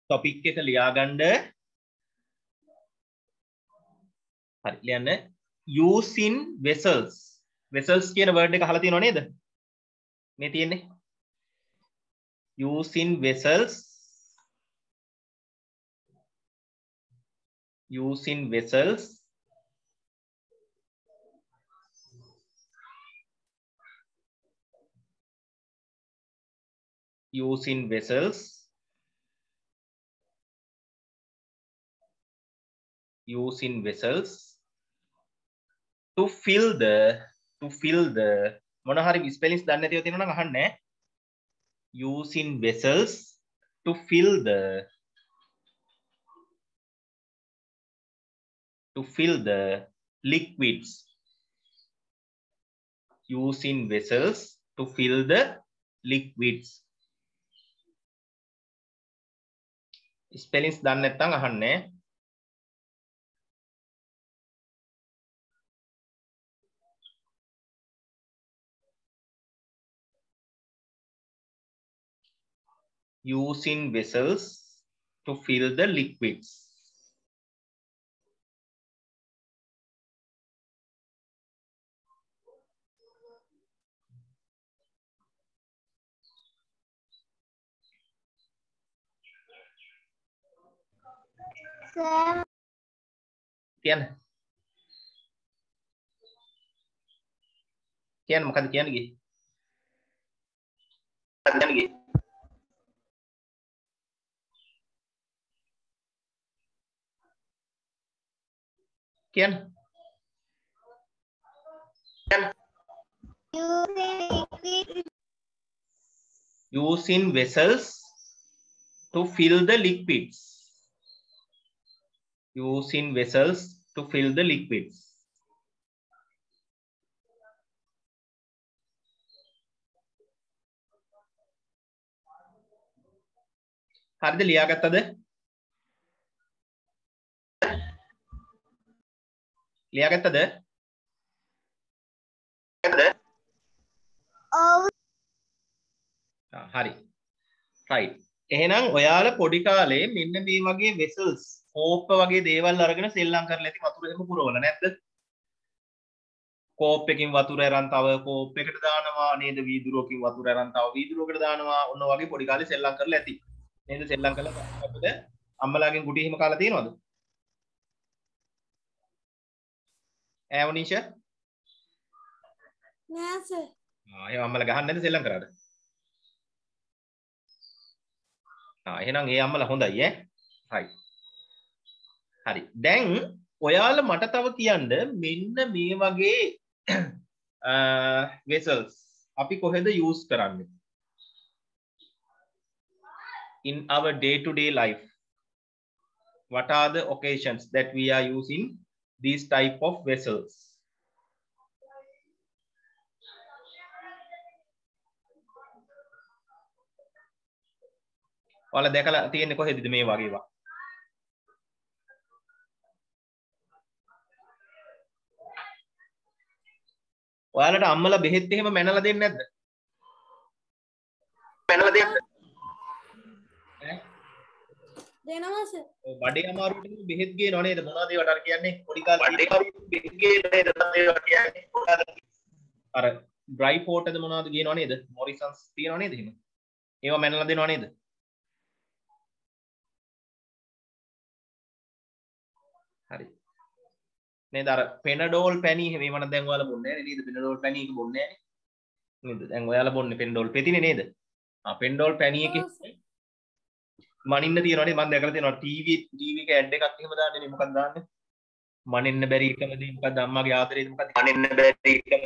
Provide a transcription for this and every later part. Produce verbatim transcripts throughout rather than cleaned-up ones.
topic එක ලියාගන්න. හරි ලියන්න. using vessels. vessels කියන word එක අහලා තියෙනව නේද? මේ තියෙන්නේ. using vessels. using vessels. using vessels. using vessels to fill the to fill the මොන හරි ස්පෙලින්ස් දන්නේ නැතිව තියෙනවා නම් අහන්න. using vessels to fill the to fill the liquids. using vessels to fill the liquids. ස්පෙලින්ස් දන්නේ නැත්නම් අහන්න. using vessels to fill the liquids. Sir. Kian. Kian මොකද කියන්නේ ගියේ? මොකද කියන්නේ ගියේ? Kian. Kian. Using vessels to fill the liquids. Using vessels to fill the liquids. හරිද ලියාගත්තද? ලියාගත්තද? ඔව්. හරි. right. එහෙනම් ඔයාලා පොඩි කාලේ මෙන්න මේ වගේ vessels, කෝප්ප වගේ දේවල් අරගෙන සෙල්ලම් කරලා ඇති වතුර එහෙම පුරවල නැද්ද? කෝප් එකකින් වතුර අරන් තව කෝප් එකට දානවා නේද? වීදුරුවකින් වතුර අරන් තව වීදුරුවකට දානවා. ඔන්න වගේ පොඩි කාලේ සෙල්ලම් කරලා ඇති. නේද? සෙල්ලම් කරලා අපිට අම්මලාගෙන් ගුටි එහෙම කාලා තියෙනවද? ඈ වනිෂා? නෑ සර්. ආ එහෙනම් අම්මලා ගහන්නේ නැද්ද සෙල්ලම් කරාද? ආ එහෙනම් ඒ අම්මලා හොඳයි ඈ. right. හරි. දැන් ඔයාලා මට තව කියන්න මෙන්න මේ වගේ vessels අපි කොහෙද use කරන්නේ? In our day to day life. What are the occasions that we are using these type of vessels? ඔයාලා දැකලා තියෙන්නේ කොහෙදද මේ වගේ වා? ඔයාලට අම්මලා බෙහෙත් එහෙම මැනලා දෙන්නේ නැද්ද? මැනලා දෙන්නේ? ඈ? දෙනවා සර්. ඔය බඩේ අමාරුවට බෙහෙත් ගේනව නේද? මොනවද ඒවට අර කියන්නේ? පොඩි කාලේ බඩේ අමාරුවට බෙහෙත් ගේනව නේද? තමයි ඒවා කියන්නේ. අර ඩ්‍රයි පෝට්ද මොනවද ගේනව නේද? මොරිසන්ස් තියනව නේද එහෙම? ඒවා මැනලා දෙනව නේද? හරි. නේද අර පෙනඩෝල් පැණි එහෙම ඒවනම් දැන් ඔයාලා බොන්නේ නැහැ නේද? පෙනඩෝල් පැණි එක බොන්නේ නැහැ නේද? දැන් ඔයාලා බොන්නේ පෙනඩෝල් පෙතිනේ නේද? ආ පෙනඩෝල් පැණි එකේ මනින්න තියනවනේ මම දැකලා තියෙනවා ටීවී ටීවී එක ඇඩ් එකක් එහෙම දාන්නේ නේ මොකක්ද දාන්නේ? මනින්න බැරි එකම දේ මොකක්ද අම්මාගේ ආදරේද මොකක්ද? මනින්න බැරි එකම.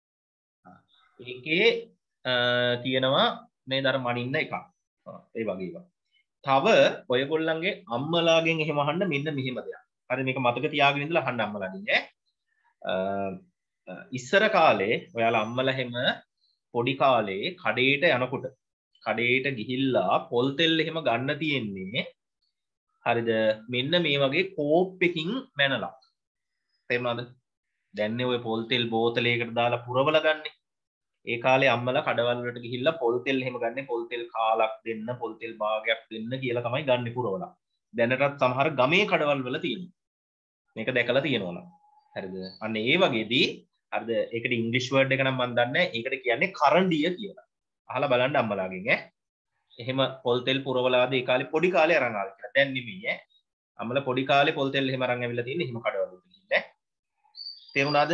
ඒකේ තියෙනවා නේද අර මනින්න එකක්. ඒ වගේ ඒවා. තව ඔයගොල්ලන්ගේ අම්මලාගෙන් එහෙම අහන්න මෙන්න මෙහෙම දෙයක්. හරි මේක මතක තියාගෙන ඉඳලා අහන්න අම්මලාගෙන් ඈ. ඉස්සර කාලේ ඔයාලා අම්මලා හැම පොඩි කාලේ කඩේට යනකොට කඩේට ගිහිල්ලා පොල් තෙල් එහෙම ගන්න තියෙන්නේ හරිද මෙන්න මේ වගේ කෝප් එකකින් මැනලා. තේරුණාද? දැන්නේ ඔය පොල් තෙල් බෝතලයකට දාලා පුරවලා ගන්නේ. ඒ කාලේ අම්මලා කඩවල් වලට ගිහිල්ලා පොල් තෙල් එහෙම ගන්න පොල් තෙල් කාලක් දෙන්න පොල් තෙල් භාගයක් දෙන්න කියලා තමයි ගන්න පුරවලා. දැනටත් සමහර ගමේ කඩවල් වල තියෙනවා. මේක දැකලා තියෙනවා නම්. හරිද? අන්න ඒ වගේදී හරිද ඒකට ඉංග්‍රීසි වර්ඩ් එක නම් මම දන්නේ නැහැ. ඒකට කියන්නේ කරඬිය කියලා. අහලා බලන්න අම්මලාගෙන් ඈ. එහෙම පොල් තෙල් පුරවලාද ඒ කාලේ පොඩි කාලේ අරන් ආවා කියලා. දැන් නෙමෙයි ඈ. අම්මලා පොඩි කාලේ පොල් තෙල් එහෙම අරන් ඇවිල්ලා තියෙන්නේ එහෙම කඩවල වලට ගිහින් ඈ. තේරුණාද?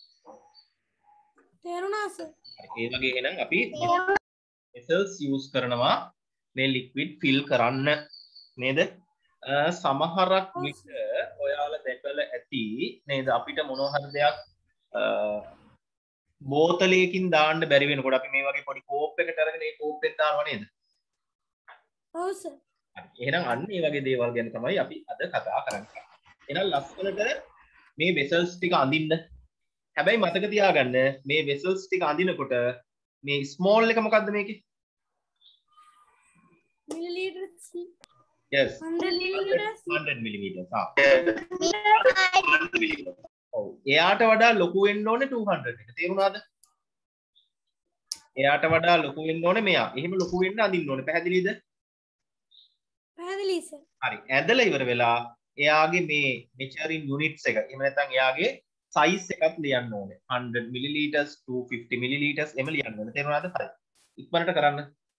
තේරුණා සර්. ඒ වගේ එහෙනම් අපි vessels use කරනවා මේ liquid fill කරන්න නේද? සමහරක් විට ඔයාලා දැකලා ඇති නේද අපිට මොනවා හරි දෙයක් බෝතලයකින් දාන්න බැරි වෙනකොට අපි මේ වගේ පොඩි කෝප් එකකට අරගෙන ඒ කෝප් එක දානවා නේද? ඔව් සර්. එහෙනම් අන්න ඒ වගේ දේවල් ගැන තමයි අපි අද කතා කරන්නේ. එහෙනම් ලස්සනට මේ vessels ටික අඳින්න. හැබැයි මතක තියාගන්න මේ vessels ටික අඳිනකොට මේ small එක මොකද්ද මේකේ? milliliters. Yes. one hundred milliliters. one hundred milliliters. ආ. ඔව්. එයාට වඩා ලොකු වෙන්න ඕනේ two hundred එක. තේරුණාද? එයාට වඩා ලොකු වෙන්න ඕනේ මෙයා. එහෙම ලොකු වෙන්න අඳින්න ඕනේ. පැහැදිලිද? පැහැදිලි සර්. හරි. ඇදලා ඉවර වෙලා එයාගේ මේ measuring units එක. එහෙම නැත්නම් එයාගේ size එකක් ලියන්න ඕනේ. one hundred milliliters, two hundred fifty milliliters එම ලියන්න ඕනේ. තේරුණාද? හරි. ඉක්මනට කරන්න.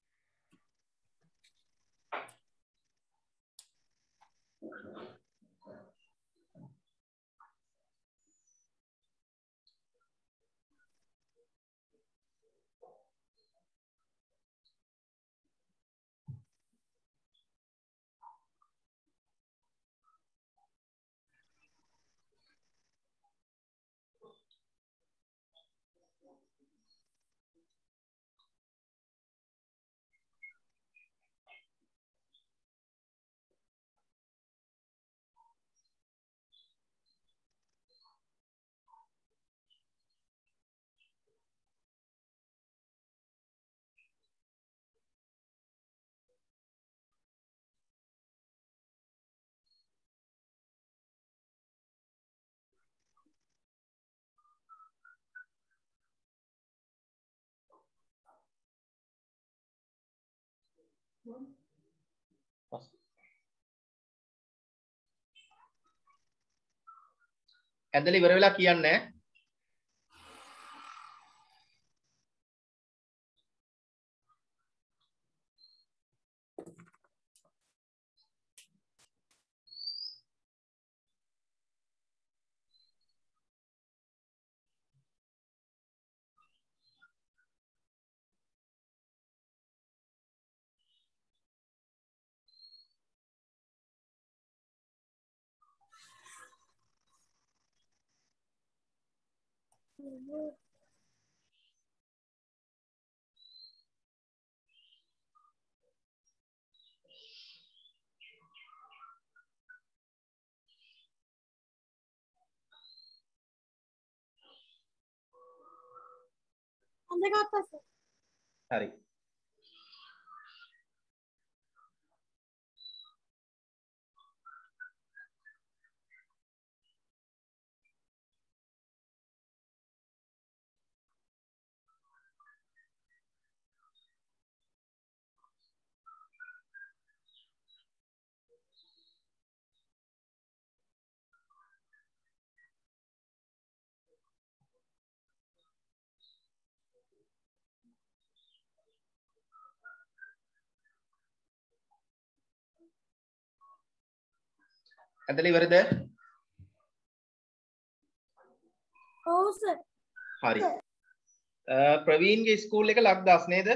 ඇදලා ඉවර වෙලා කියන්නේ අඳගත්තා සර්. හරි. ඇදලා ඉවරද? ඔව් සර්. හරි. ප්‍රවීන්ගේ ස්කූල් එක ලක්දාස් නේද?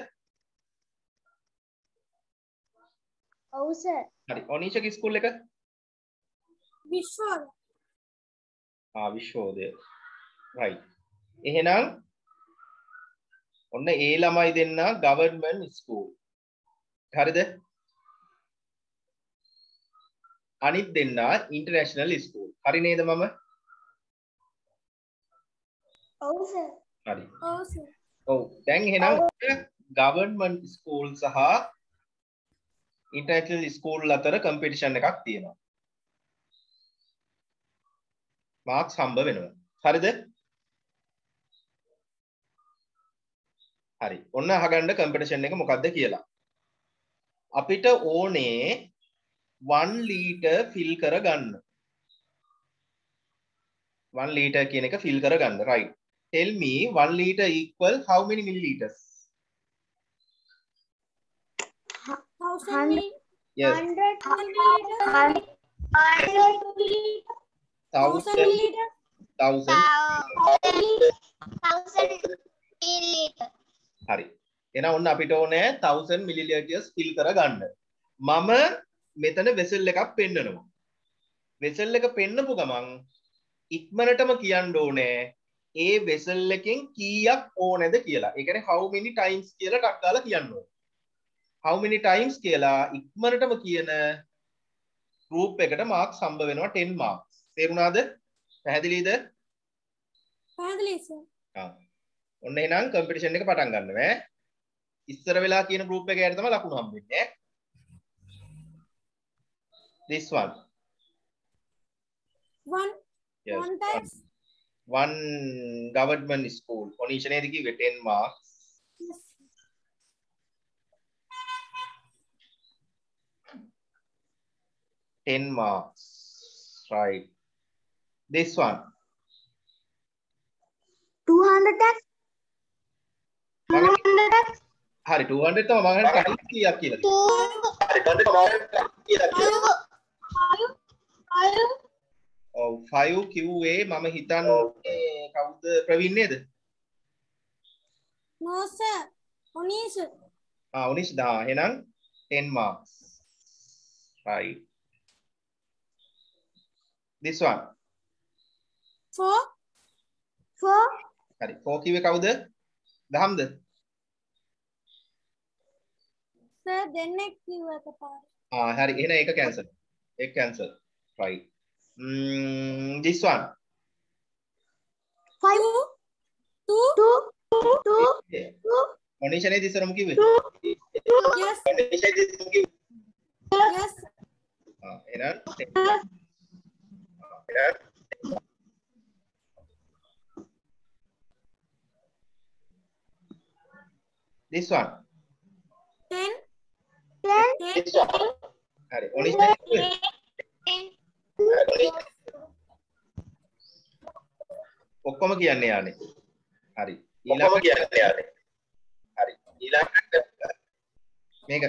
ඔව් සර්. හරි. ඔනීෂගේ ස්කූල් එක? විශ්වෝදය. ආ විශ්වෝදය. right. එහෙනම් ඔන්න ඒ ළමයි දෙන්න government school. හරිද? අනිත් දෙන්න international school. හරි නේද මම? ඔව් සර්. හරි. ඔව් සර්. ඔව්. දැන් එහෙනම් government school සහ international school අතර competition එකක් තියෙනවා. මාක්ස් හම්බ වෙනවා. හරිද? හරි. ඔන්න අහගන්න කම්පිටිෂන් එක මොකක්ද කියලා. අපිට ඕනේ one liter fill කරගන්න. one liter කියන එක fill කරගන්න. right. Tell me one liter equal how many milliliters? Thousand. Yes. Hundred milliliter. Hundred milliliter. Thousand Thousand. milliliter. Thousand. Thousand milliliter. හරි. එහෙනම් ඔන්න අපිට ඕනේ thousand milliliters fill කරගන්න. මම මෙතන vessel එකක් පෙන්නනවා. vessel එක පෙන්නපු ගමන් ඉක්මනටම කියන්න ඕනේ ඒ vessel එකෙන් කීයක් ඕනේද කියලා. ඒ කියන්නේ how many times කියලා ටක් ගාලා කියන්න ඕනේ. how many times කියලා ඉක්මනටම කියන group එකට marks හම්බ වෙනවා ten marks. තේරුණාද? පැහැදිලිද? පැහැදිලි සර්. ආ. ඔන්න එහෙනම් competition එක පටන් ගන්නවා ඈ. ඉස්සර වෙලා කියන group එකේ යට තමයි ලකුණු හම්බෙන්නේ ඈ. This one. One. Yes. One times. One government school. Onisha nedi kiwe ten marks. Yes. ten marks. Right. This one. Two hundred times. Two hundred times. Hari two hundred තමයි මම හිතන්නේ කලින් කීයක් කියලා. Hari two hundred තමයි කීයක් කියලා. Five. Five. ඔව් five කිව්වේ මම හිතන්නේ කවුද ප්‍රවීන් නේද? No sir. Onish. ආ Onish දා එහෙනම් ten marks. Right. This one. Four. Four. හරි four කිව්වේ කවුද? දහම්ද? Sir දෙන්නෙක් කිව්වා එකපාරට. ආ හරි එහෙනම් ඒක cancel. ඒක cancel. Right. Mm, this one. Five. Two. Two. Two. Two. Onisha nedi ඉස්සරම කිව්වේ? Yes. Onisha nedi ඉස්සරම කිව්වේ? Yes. ආ එහෙනම් එහෙනම් this one. Ten. Ten. This one. Hari Onisha nedi කිව්වේ? ඔක්කොම කියන්න යානේ. හරි. ඊළඟ කියන්න යානේ. හරි. ඊළඟට මේක.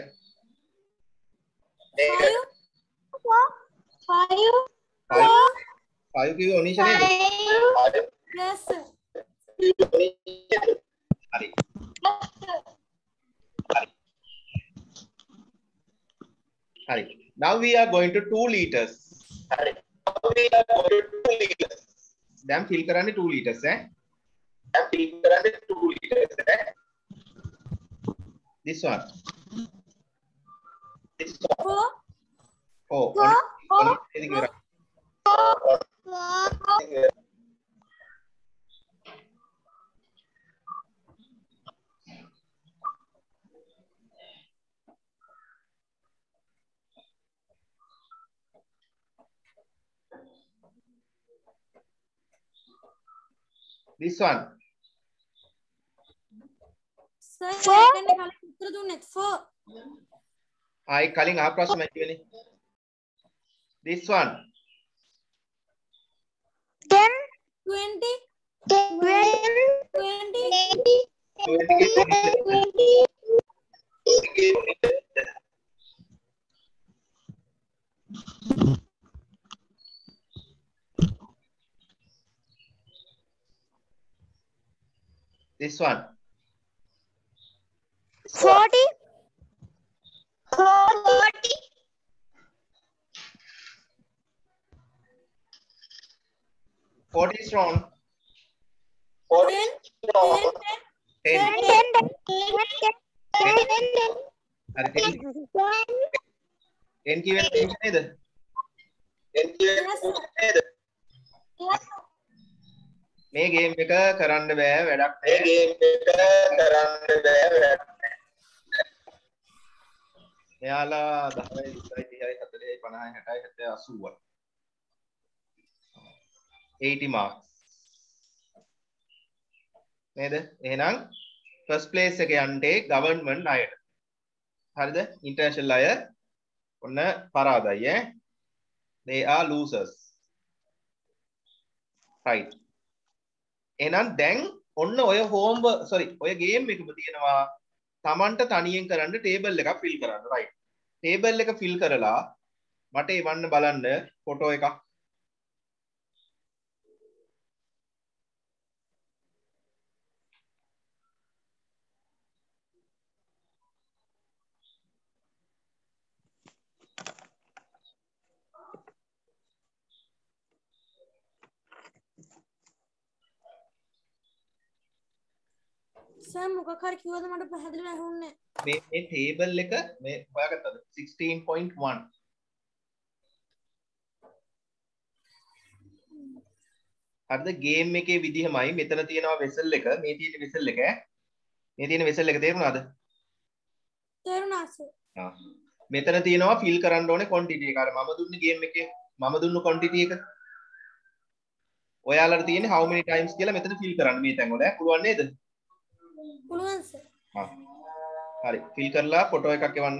Five. Four. Five. Four. Five කිව්වේ ඔනිෂා නේද? Yes sir. හරි. හරි. හරි. Now we are going to two liters. හරි. Now we are going to two liters. දැන් fill කරන්නේ two liters ඈ. දැන් fill කරන්නේ two liters ඈ. This one. This one. Four. Oh. Four. Four. Four. This one. Sir ඒකනේ කලින් උත්තර දුන්නේ four. ආයි කලින් අහ ප්‍රශ්න මැදිවෙනේ. This one. Ten. Twenty. Twenty. Twenty. This one. Forty. Forty. Forty is wrong. Forty. Ten. Ten. Ten. Ten. Ten. Ten. Ten. Hari ten. Ten කිව්වේ Onisha නේද? Ten කිව්වේ Onisha නේද? මේ ගේම් එක කරන්න බෑ වැඩක් නෑ. මේ ගේම් එක කරන්න බෑ වැඩක් නෑ. එයාලා දහය විස්සයි තිහයි හතලිහයි පනහයි හැටයි හැත්තෑ අසූවයි. eighty marks. නේද? එහෙනම් first place එක යන්නේ government අයට. හරිද? international අය ඔන්න පරාදයි ඈ. they are losers. right. එහෙනම් දැන් ඔන්න ඔය homework sorry ඔය game එකම තියෙනවා Tamanට තනියෙන් කරන්න table එකක් fill කරන්න. right. table එක fill කරලා මට එවන්න බලන්න ෆොටෝ එකක්. සර් මොකක් හරි කිව්වද මට පැහැදිලිව ඇහුන්නේ මේ මේ table එක මේ හොයාගත්තද sixteen point one හරිද game එකේ විදිහමයි මෙතන තියෙනවා vessel එක මේ තියෙන vessel එක මේ තියෙන vessel එක තේරුණාද තේරුණා සර් ආ මෙතන තියෙනවා fill කරන්න ඕනේ quantity එක අර මම දුන්නේ game එකේ මම දුන්නු quantity එක ඔයාලට තියෙන්නේ how many times කියලා මෙතන fill කරන්න මේ තැන් වල පුළුවන් නේද පුළුවන් සර් ආ හරි fill කරලා ෆොටෝ එකක් එවන්න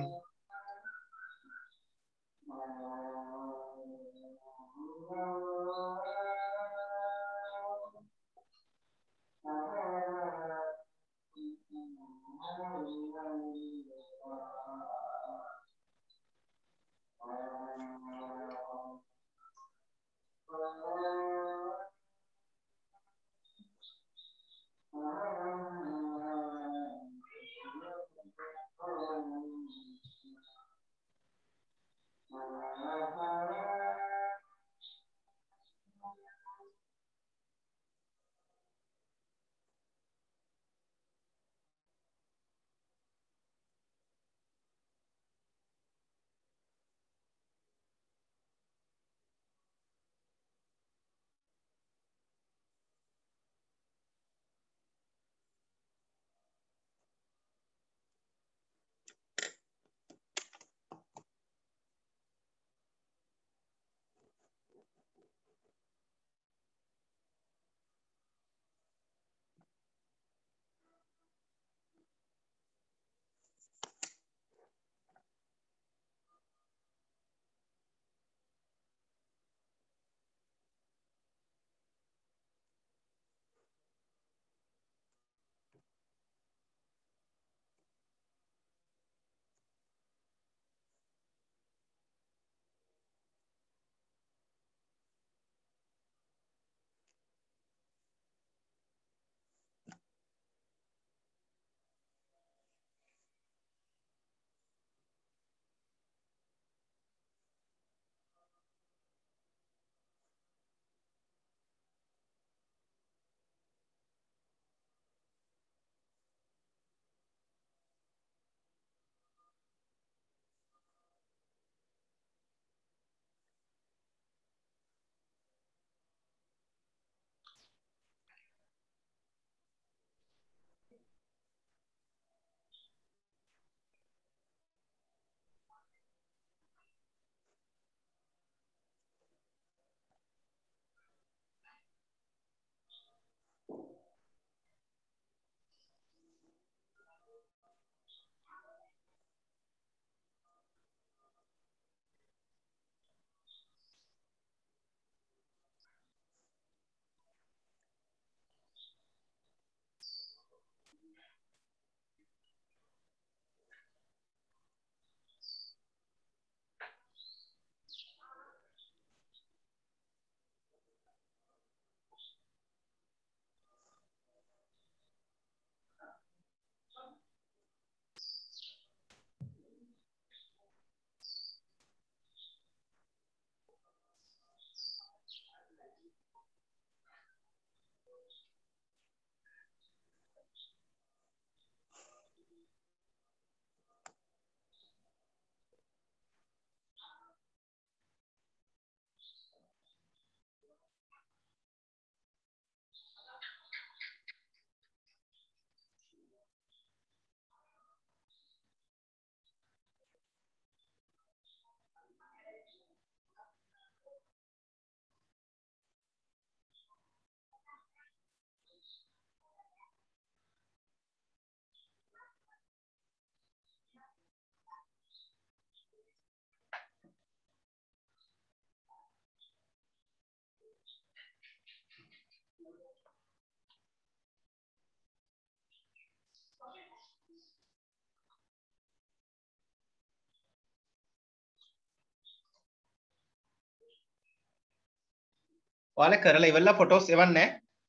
ඔයාලා කරලා ඉවරලා ෆොටෝස් එවන්නේ.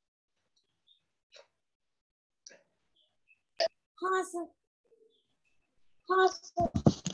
हाँ सर हाँ सर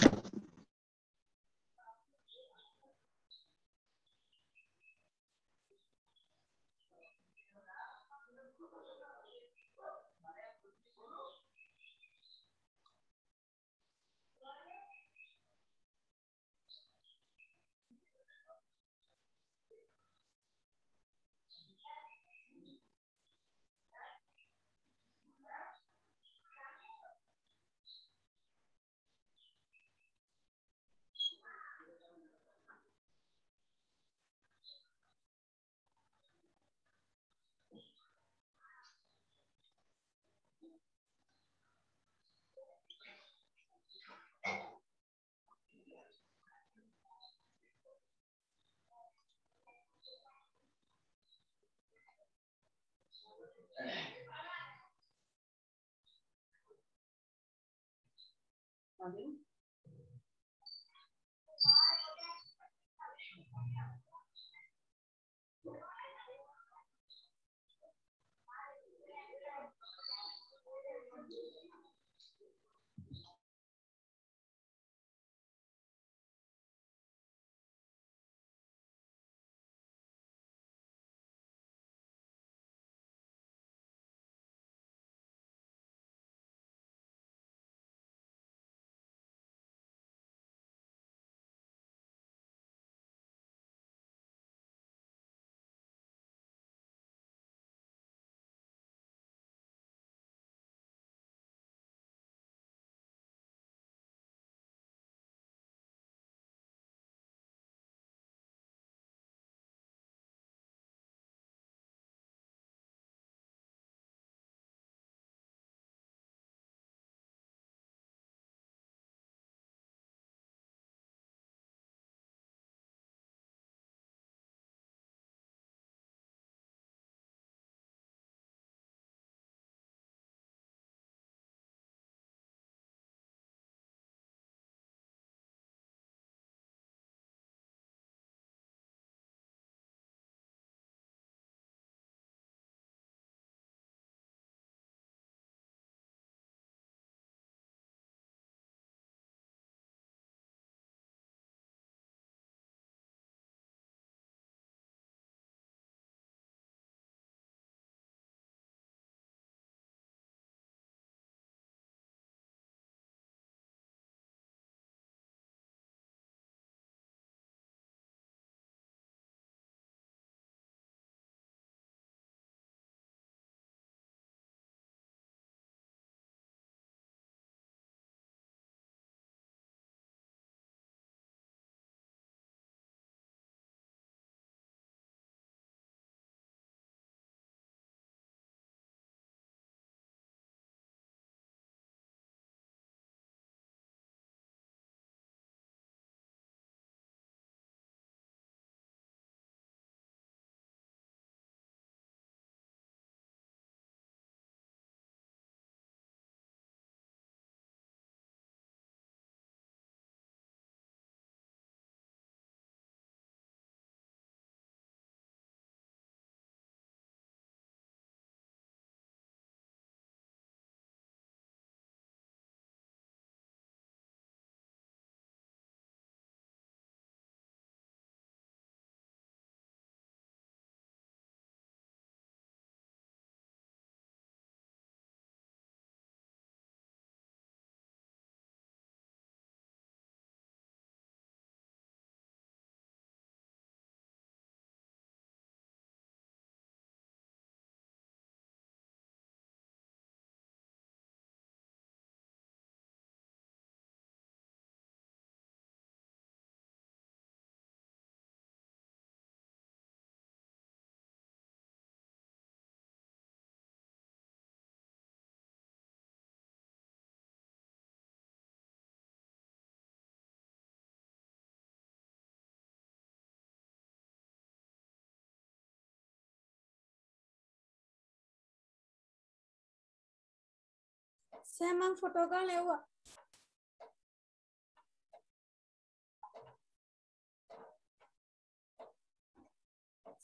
सर मैं फोटो का ले हुआ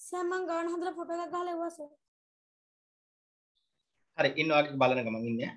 සර් මං ගාන හදලා ෆොටෝ එකක් ගහලා එවුවා සර්. හරි ඉන්නවා බලන ගමන් ඉන්නේ.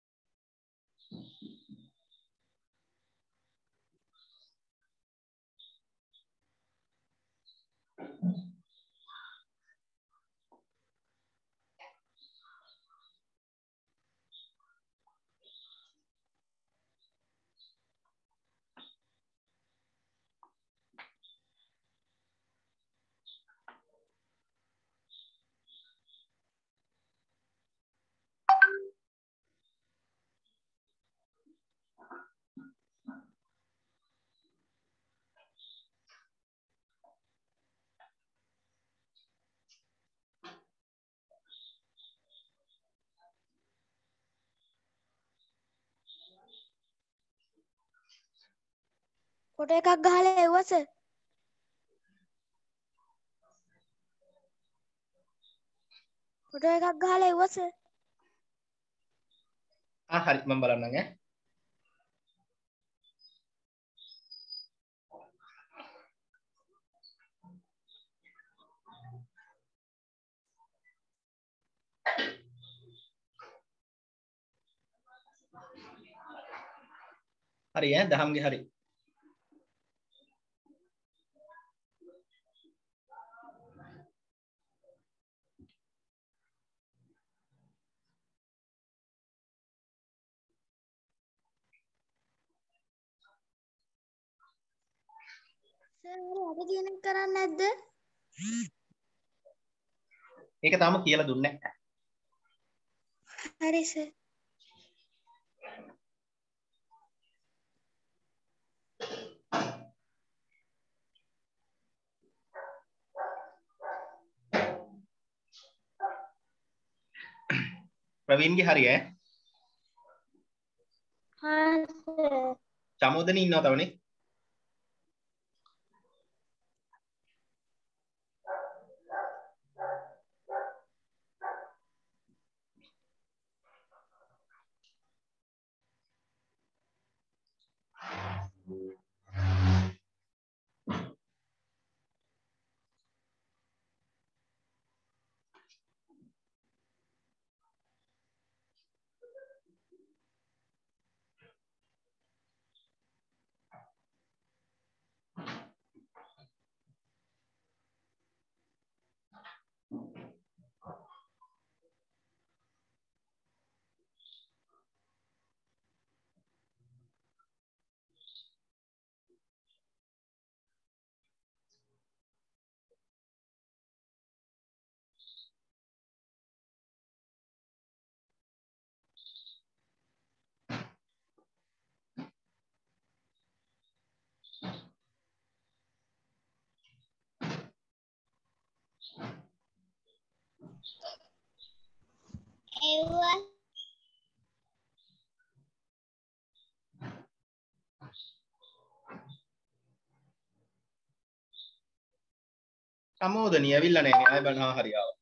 ෆොටෝ එකක් ගහලා එවුවා සර්. ෆොටෝ එකක් ගහලා එවුවා සර්. ආ හරි මම බලන්නම් ඈ. හරි ඈ දහම්ගේ හරි. සර් අර කියන එක කරන්නේ නැද්ද? ඒක තාම කියලා දුන්නේ නැහැ. හරි සර්. ප්‍රවීන්ගේ හරි ඈ. හා සර්. චමෝදනේ ඉන්නවා තවනේ. එවුවා. චමෝදනේ ඇවිල්ලා නැහැ. ආය බලන්න හරි ආවා.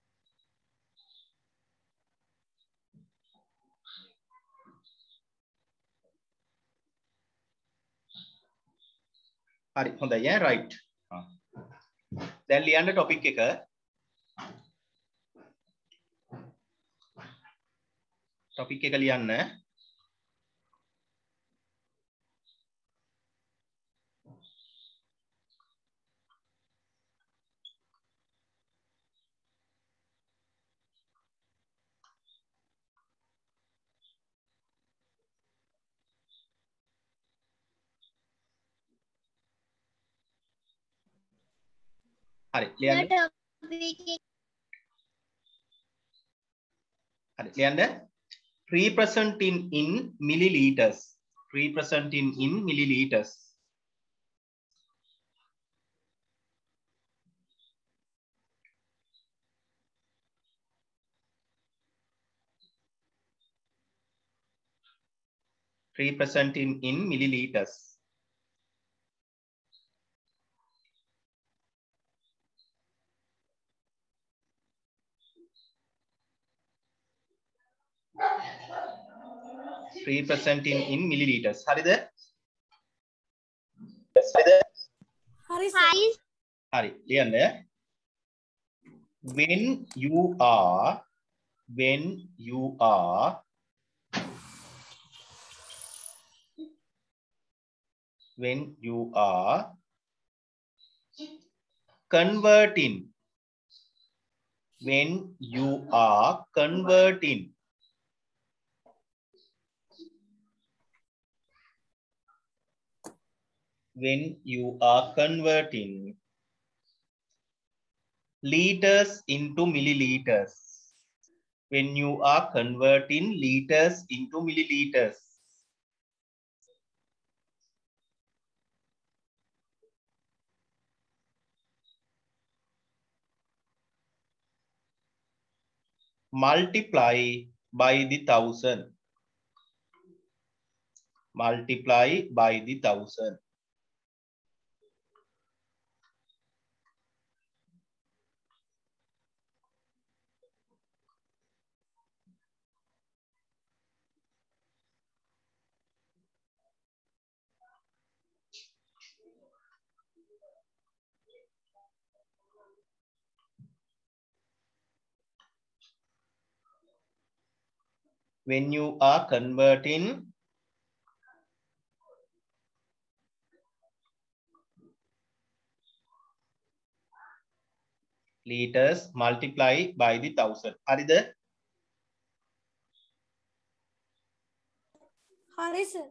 හරි හොඳයි ඈ රයිට්. ආ. දැන් ලියන්න ටොපික් එක. ටොපික් එක ලියන්න. හරි ලියන්න. හරි ලියන්න. Represent in in milliliters. Represent in in milliliters. Represent in in milliliters. Represent in in milliliters. හරිද? හරි සර්. හරි ලියන්න. when you are when you are when you are converting when you are converting when you are converting liters into milliliters when you are converting liters into milliliters multiply by the thousand multiply by the thousand when you are converting liters multiply by the thousand harida hari sir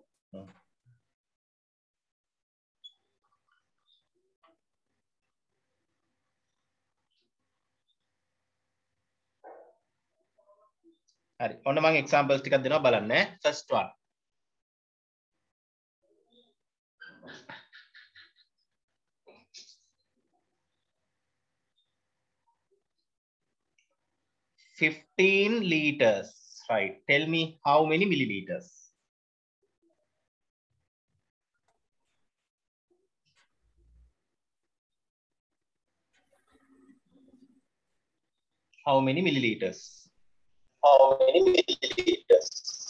hari ඔන්න මම examples ටිකක් දෙනවා බලන්න first one fifteen liters right tell me how many milliliters how many milliliters How many milliliters?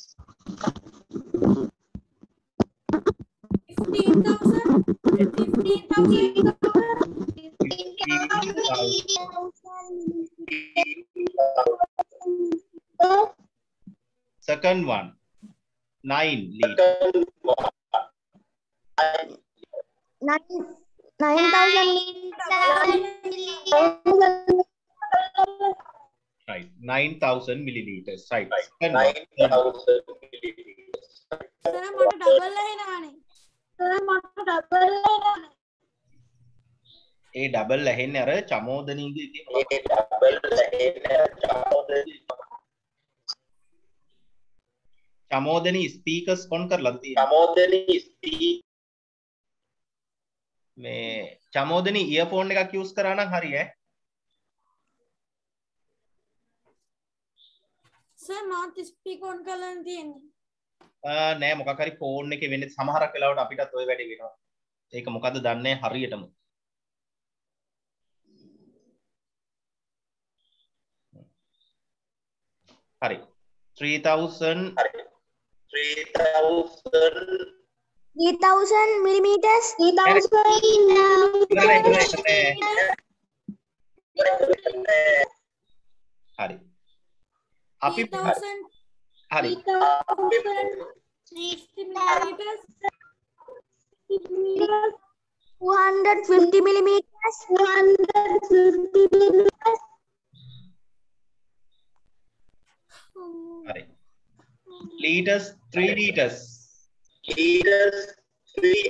fifteen thousand fifteen thousand fifteen thousand second one nine liters Nine nine thousand right nine thousand milliliters right second Nine one thousand milliliters. sir මට double ඇහෙනවානේ sir මට double ඇහෙනවානේ ඒ double ඇහෙන්නේ අර චමෝදනීගේ ඒ double ලැහෙන චමෝදනී චමෝදනී ස්පීකර්ස් ඔන් කරලා තියෙනවා චමෝදනී ස්පී මේ චමෝදනී ඉයර්ෆෝන් එකක් යූස් කරා නම් හරි ඈ sir මාත් ස්පීක් ඔන් කරලා තියෙන්නේ ආ නෑ මොකක් හරි ෆෝන් එකේ වෙන්නේ සමහරක් වෙලාවට අපිටත් ওই වැඩේ වෙනවා ඒක මොකද්ද දන්නේ හරියටම හරි three thousand three thousand three thousand millimeters. Three thousand. ඉවරයි ඉවරයි හරි අපි three thousand හරි sixty milliliters Two hundred fifty millimeters. Two hundred fifty millimeters. හරි liters three liters liters three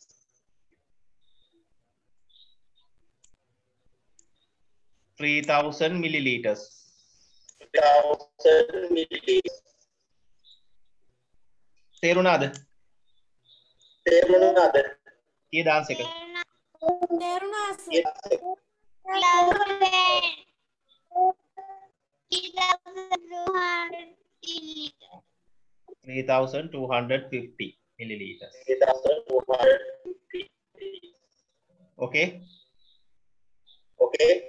three thousand milliliters thousand milliliters. තේරුණාද තේරුණාද? කී දාන්ස් එක තේරුණා sir three thousand two hundred fifty milliliters three thousand two hundred fifty. okay Okay.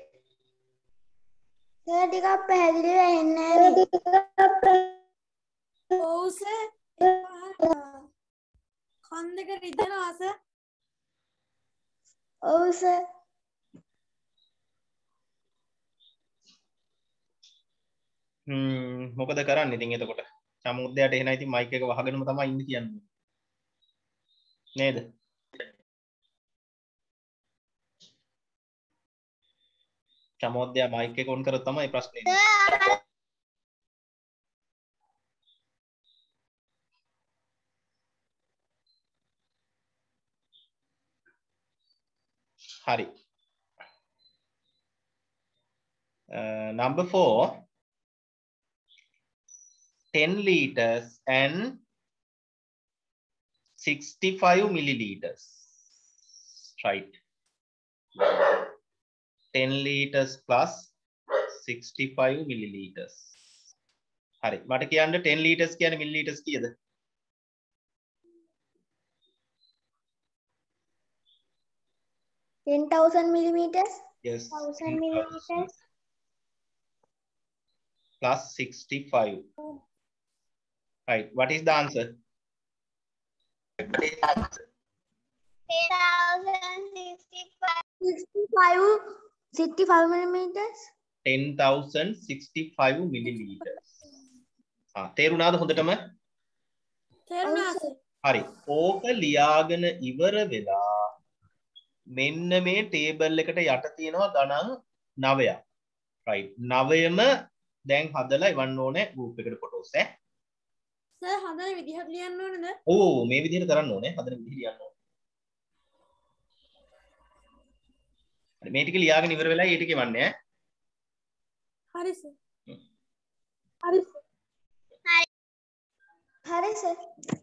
Sir, ටිකක් පැහැදිලි වෙන්නේ නැහැ. ඔව් sir කන් දෙක රිදෙනවා sir ඔව් sir. හ්ම් මොකද කරන්නේ ඉතින් එතකොට සමුද්දයට එහෙනම් ඉතින් මයික් එක වහගෙනම තමයි ඉන්නේ කියන්නේ නේද සමුද්දයා මයික් එක ඔන් කරොත් තමයි ප්‍රශ්නේ ඉන්නේ හරි uh, number four ten liters and sixty-five milliliters right ten liters plus sixty-five milliliters හරි මට කියන්න ten liters කියන්නේ milliliters කීයද ten thousand millimeters. yes Thousand millimeters. plus sixty-five right what is the answer ten thousand sixty-five. Sixty-five. Sixty-five millimeters. ten thousand sixty-five milliliters ආ තේරුණාද හොඳටම තේරුණා sir. හරි ඕක ලියාගෙන ඉවර වෙලා මෙන්න මේ ටේබල් එකට යට තියෙනවා ගණන් නවයක් right නවයම දැන් හදලා ඉවන්න ඕනේ group එකට ෆොටෝස් ඈ සර් හදන විදිහට ලියන්න ඕනද? ඕ මේ විදිහට කරන්න ඕනේ හදන විදිහට ලියන්න ඕනේ හරි මේ ටික ලියාගෙන ඉවර වෙලා ඒ ටික එවන්නේ ඈ හරි සර්. හරි සර්. Hurry, sir.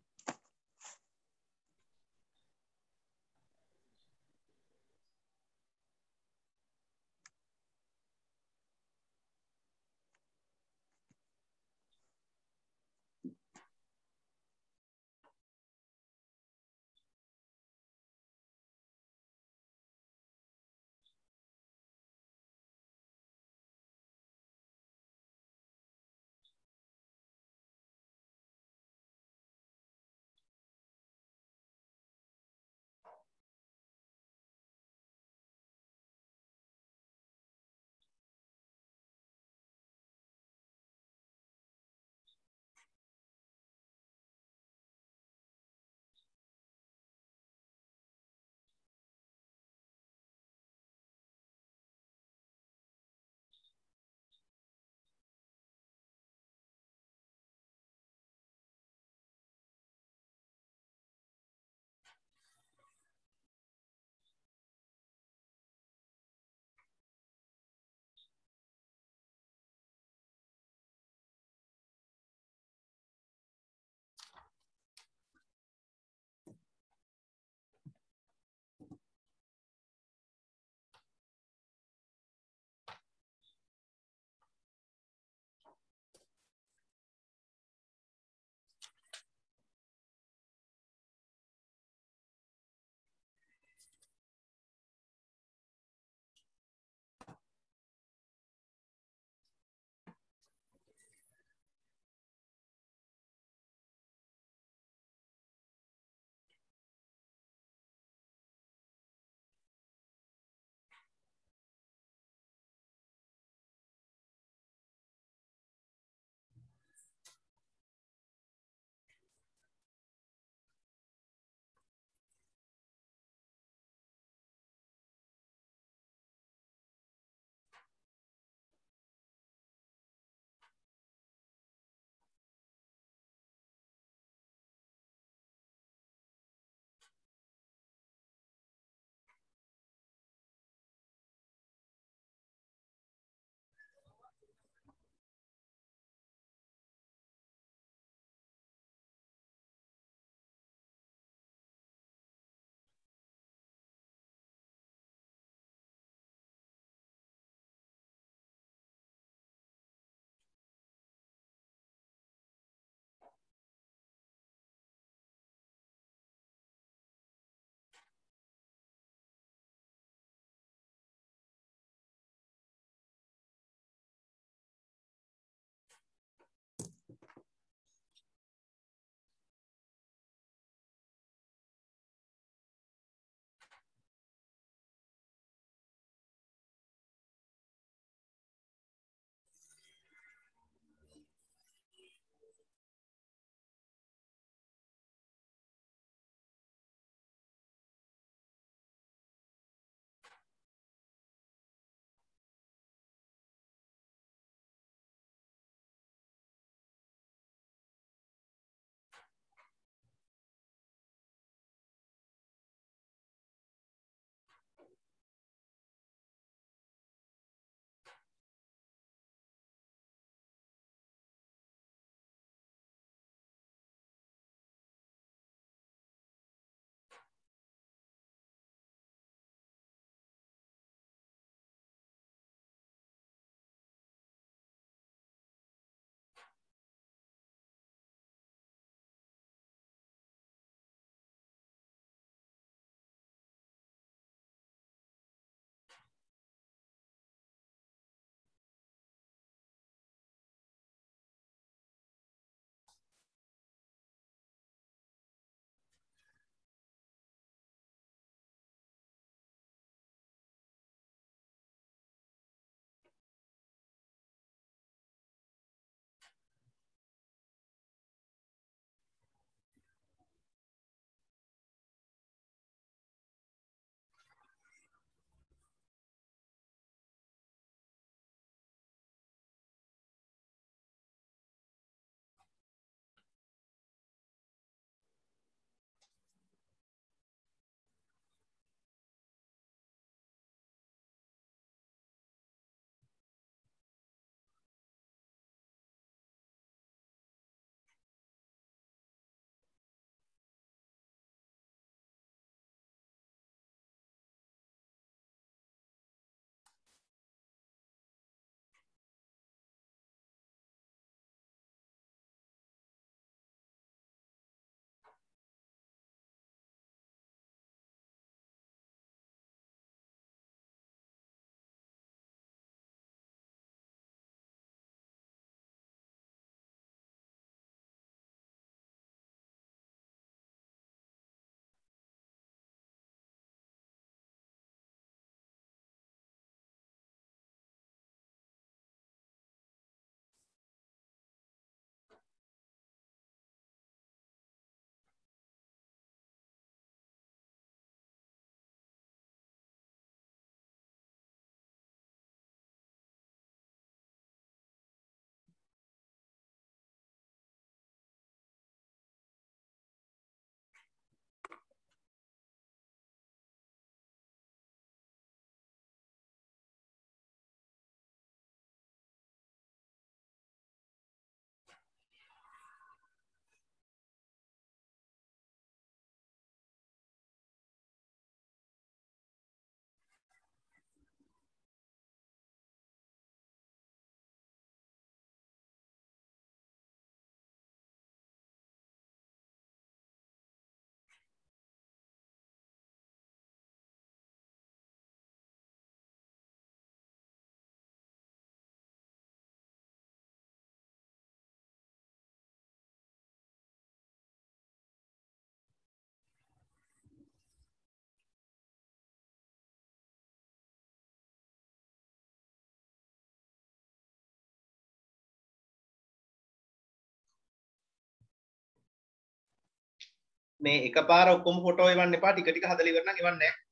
මේ එකපාර ඔක්කොම ෆොටෝ එවන්න එපා ටික ටික හදලා ඉවර නම් එවන්නේ නැහැ.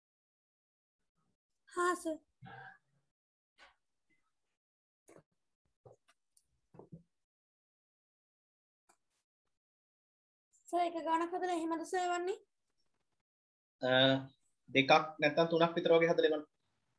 हाँ सर सर එක ගානක් හදලා එහෙමද සර් එවන්නේ? දෙකක් නැත්නම් තුනක් විතර වගේ හදලා එවන්න.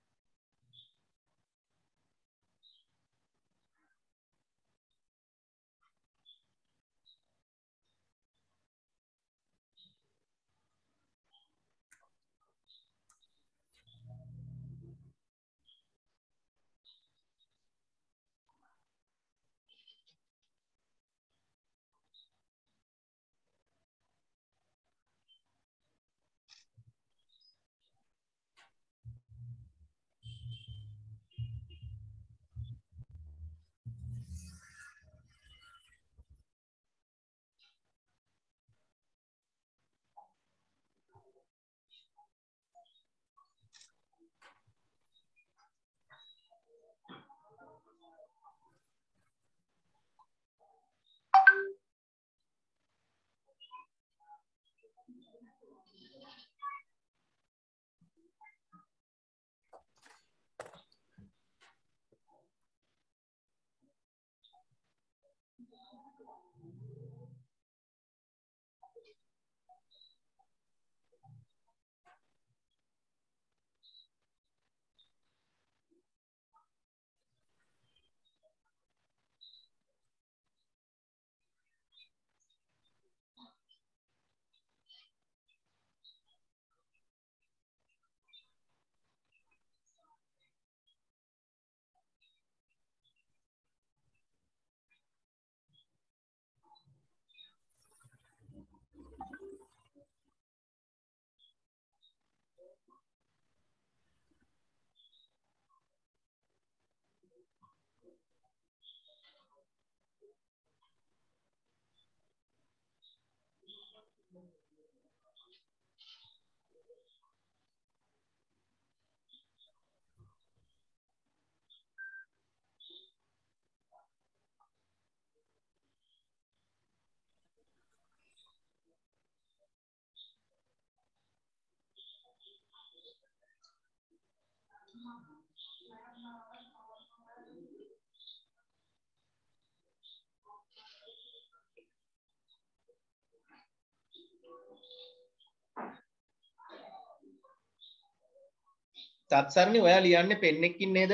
සත්සරණි ඔයා ලියන්නේ පෙන් එකකින් නේද?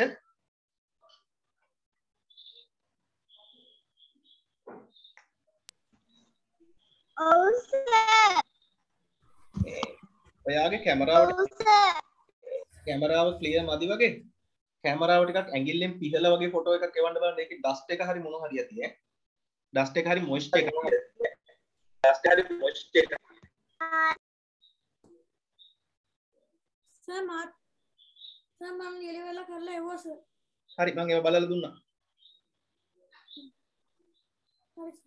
ඔව් සර්. ඔයාගේ කැමරාවට ඔව් සර්. කැමරාව ක්ලියර් මදි වගේ. කැමරාව ටිකක් ඇඟිල්ලෙන් පිහලා වගේ ෆොටෝ එකක් එවන්න බලන්න. ඒකේ ඩස්ට් එක හරි මොන හරි ඇති ඈ. ඩස්ට් එක හරි මොයිස්චර් එක. ඩස්ට් එක හරි මොයිස්චර් එක. සර් මාත් සර් මම ලියලා කරලා එවුවා සර්. හරි මම ඒව බලලා දුන්නා. හරි සර්.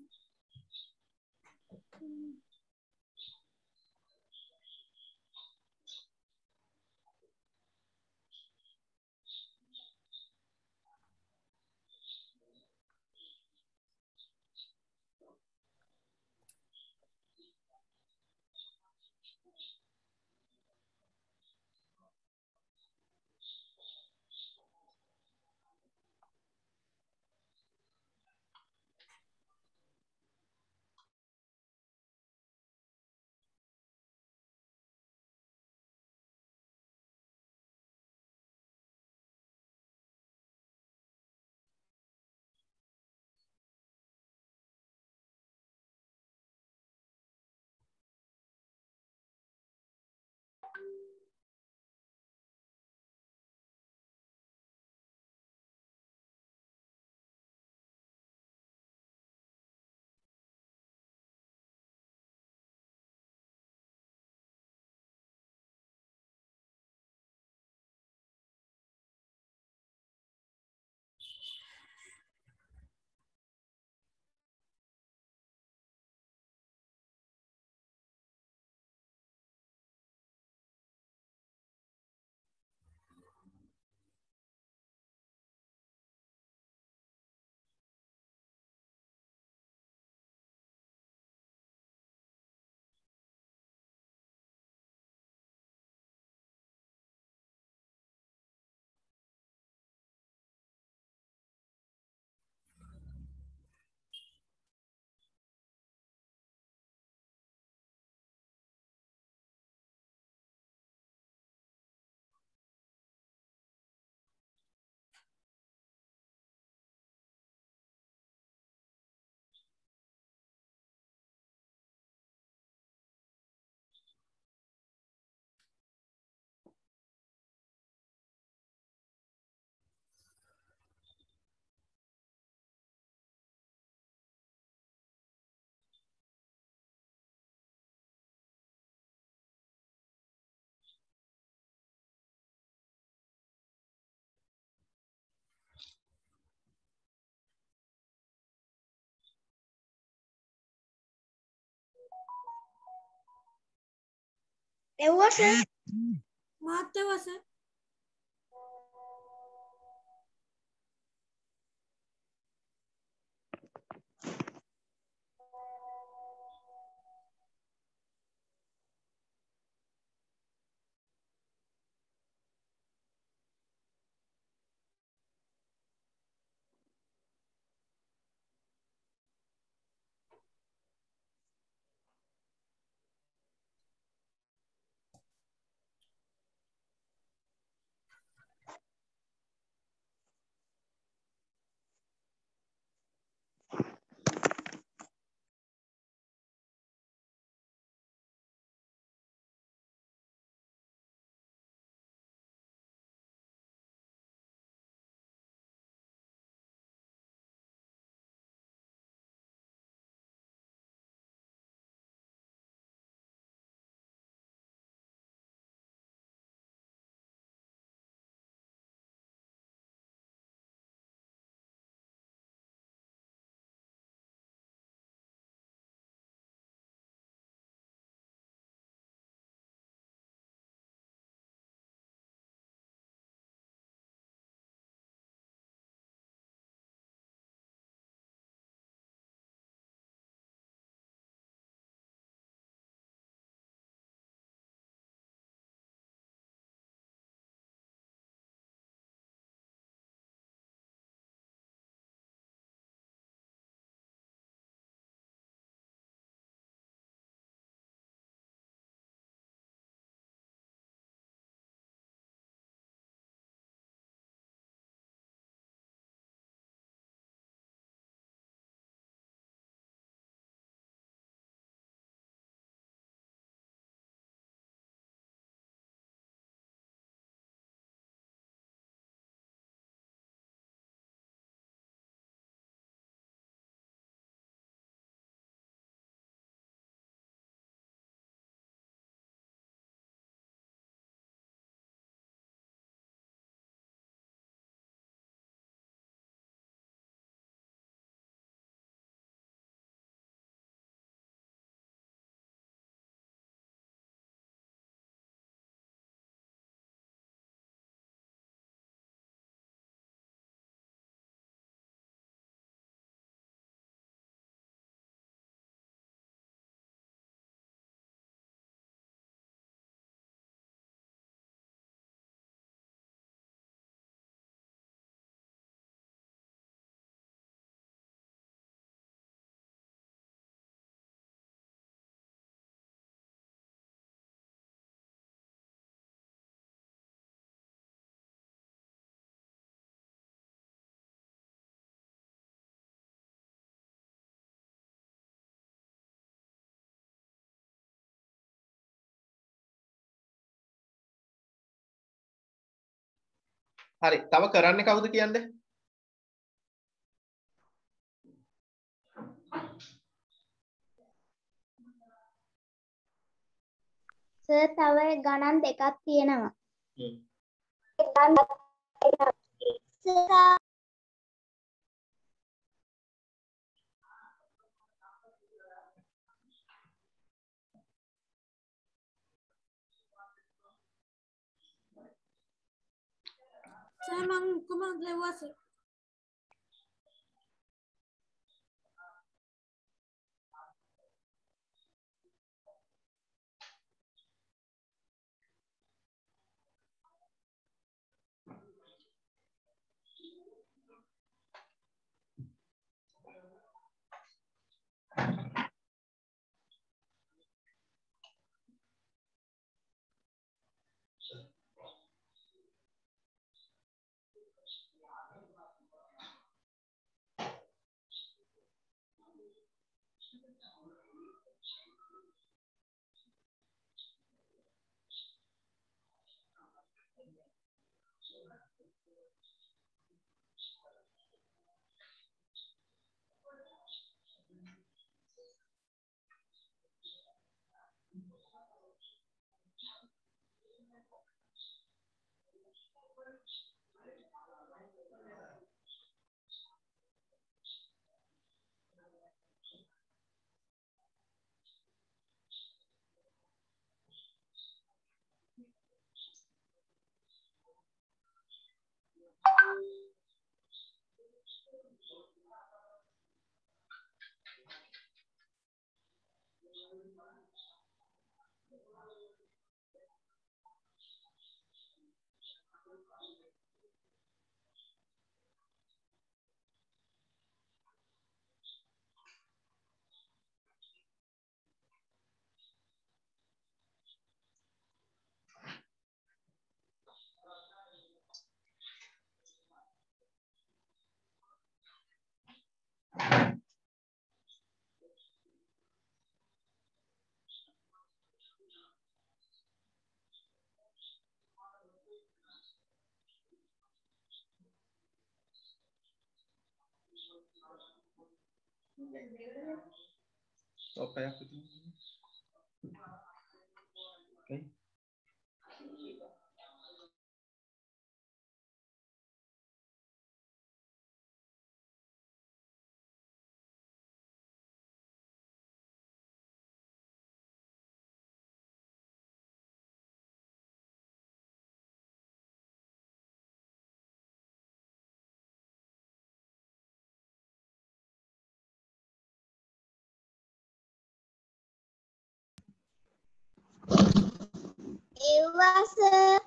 එව්වා සර්. මාත් එව්වා සර්. හරි. තව කරන්නේ කවුද කියන්නේ? සර් තව ගණන් දෙකක් තියෙනවා. හ්ම්. සර් සර් මං කොහොමද ලැබුවා sir? Okay. Okay. Eva, sir.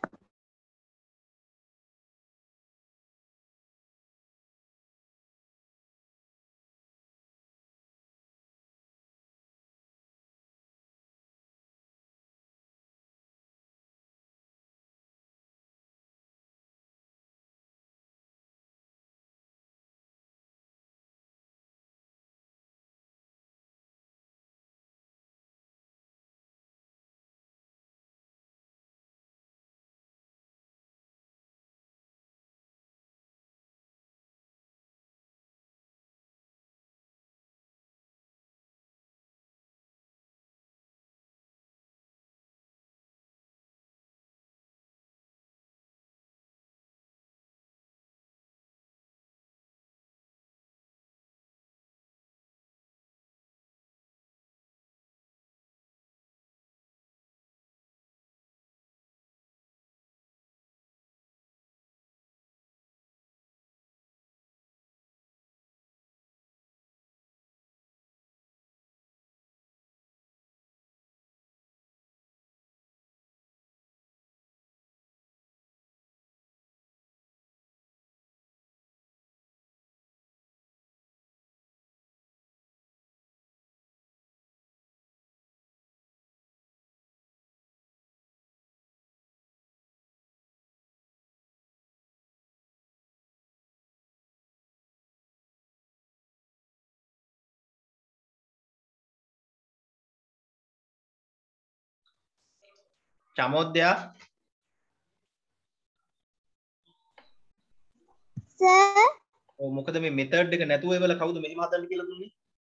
Chamodya. Sir. Oh, මොකද මේ method එක නැතුව ඒවල කවුද මෙහෙම හදන්න කියලා දුන්නේ?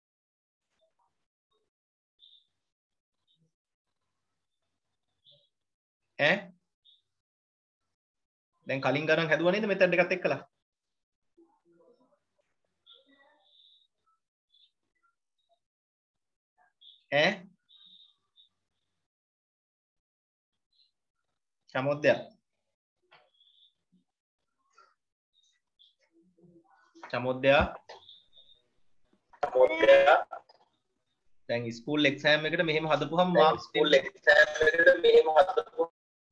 ඈ? දැන් කලින් ගණන් හැදුවා නේද method එකත් එක්කලා? ඈ? Chamodya. Chamodya. Chamodya. දැන් ස්කූල් එක්සෑම් එකට මෙහෙම හදපුවම මාක්ස් ස්කූල් එක්සෑම් එකට මෙහෙම හදපුවම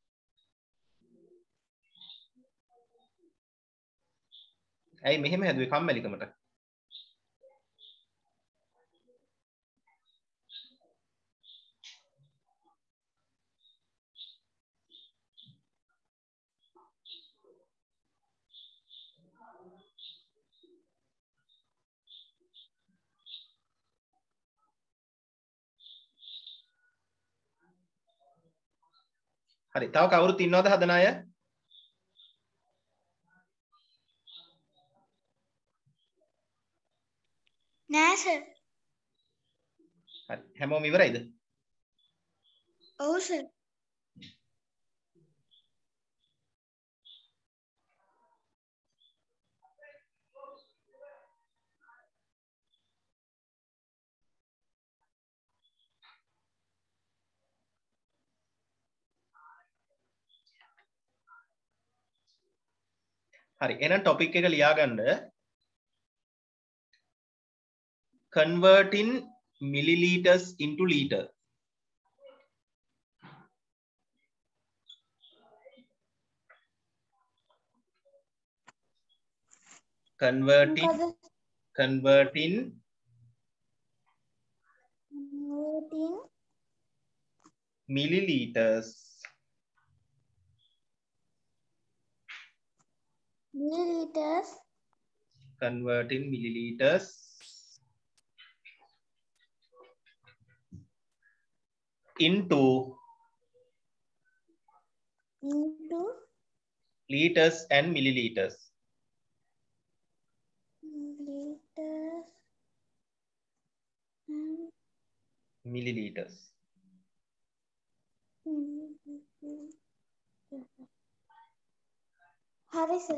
ඇයි මෙහෙම හැදුවේ කම්මැලිකමට? හරි. තව කවුරුත් ඉන්නවද හදන අය? නෑ සර්. හරි. හැමෝම ඉවරයිද? ඔව් සර්. හරි. එහෙනම් ටොපික් එක ලියාගන්න. Converting milliliters into liter. Converting converting Converting milliliters milliliters converting milliliters into into liters and milliliters. liters milliliters. හරි සර්.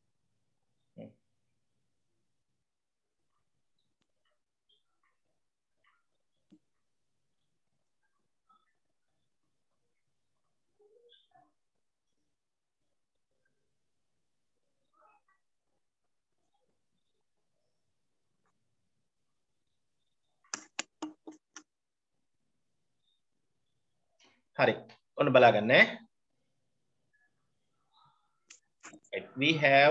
හරි. ඔන්න බලාගන්න ඈ. Right. We have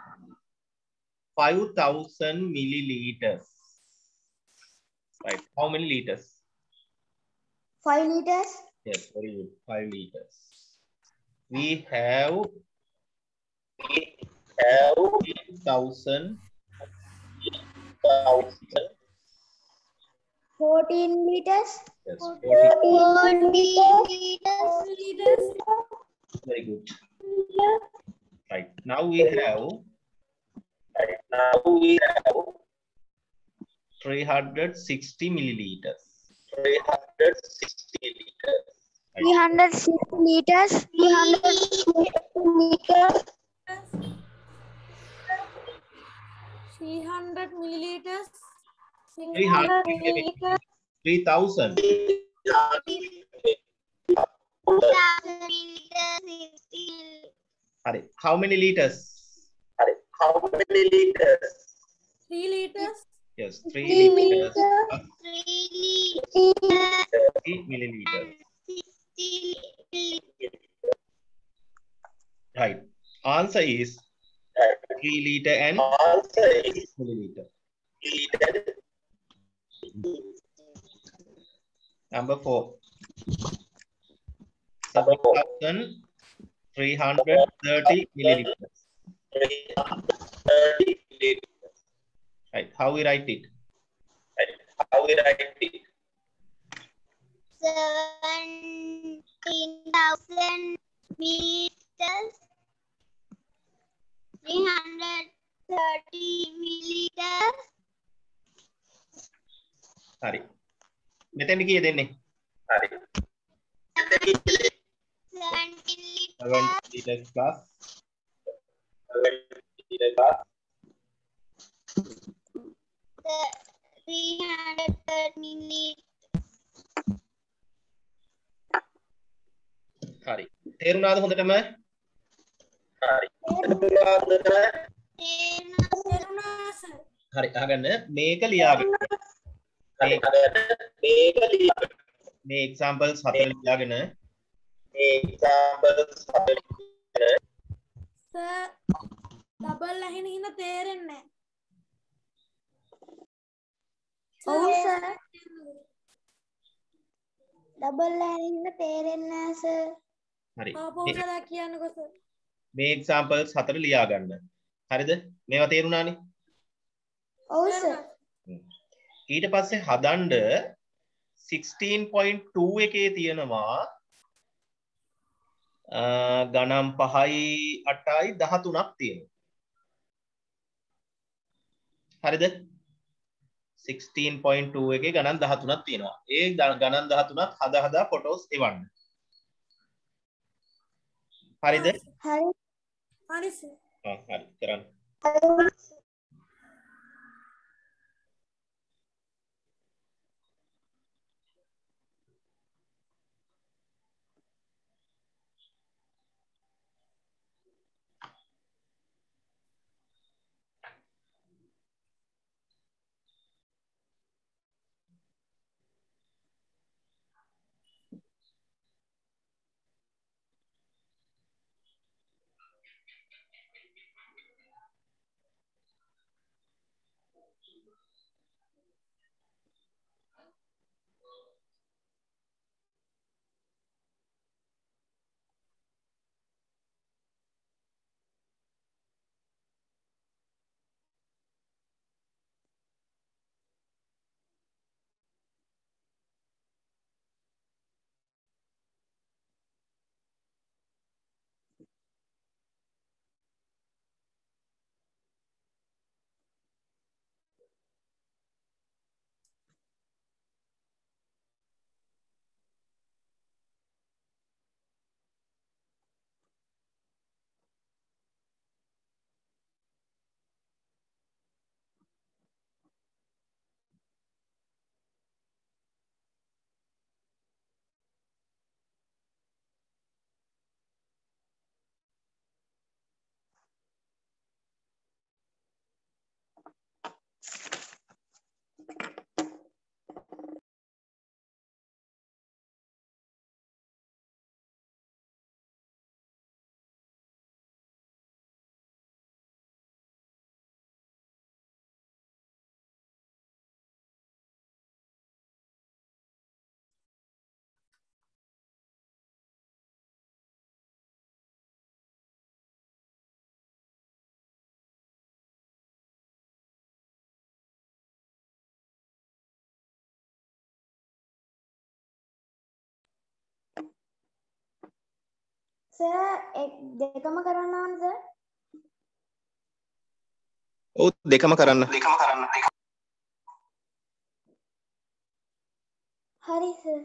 five thousand milliliters. Right. How many liters? five liters. Yes, very good. five liters. We have We have eight thousand thousand fourteen liters. yes, fourteen liters. liters. very good. Right. Now we have right now we have three hundred sixty milliliters. three hundred sixty liters. three hundred sixty liters. three hundred sixty liters. three hundred milliliters. three hundred milliliters. three thousand. Hurry. How many liters? How many liters? three liters. Yes, three Three liters. liters. thirty milliliters. Right. Answer is three liter and Answer is milliliter. liter. Number four. Number four. three hundred thirty milliliters. three hundred thirty liters. Right. How we write it? Right. How we write it? seventeen thousand milliliters. three hundred thirty milliliters. හරි. මෙතෙන්ට කීය දෙන්නේ? හරි. seventeen liters. seven liters plus three hundred thirty milliliters. හරි. තේරුණාද හොඳටම? හරි. තේරුණා සර්. හරි. අහගන්න මේක ලියාගන්න. මේක මේක ලියන්න. මේ examples හතර ලියාගෙන මේ examples හතර සර් ඩබල් ඇහෙන හින්දා තේරෙන්නේ නැහැ. ඔව් සර්. ඩබල් ඇහෙන හින්දා තේරෙන්නේ නැහැ සර්. හරි. ආපහුසලා කියන්නකෝ සර්. මේ examples හතර ලියාගන්න. හරිද? මේවා තේරුණානේ? ඔව් සර්. ඊට පස්සේ හදන්න sixteen point two එකේ තියෙනවා ගණන් පහයි අටයි දහතුනක් තියෙනවා. හරිද? sixteen point two එකේ ගණන් දහතුනක් තියෙනවා. ඒ ගණන් දහතුනක් හදා හදා ෆොටෝස් එවන්න. හරිද? හරි. හරි සර්. ආ හරි කරන්න. සර් එක් දෙකම කරන්න ඕන සර්. ඔව් දෙකම කරන්න. දෙකම කරන්න. හරි සර්.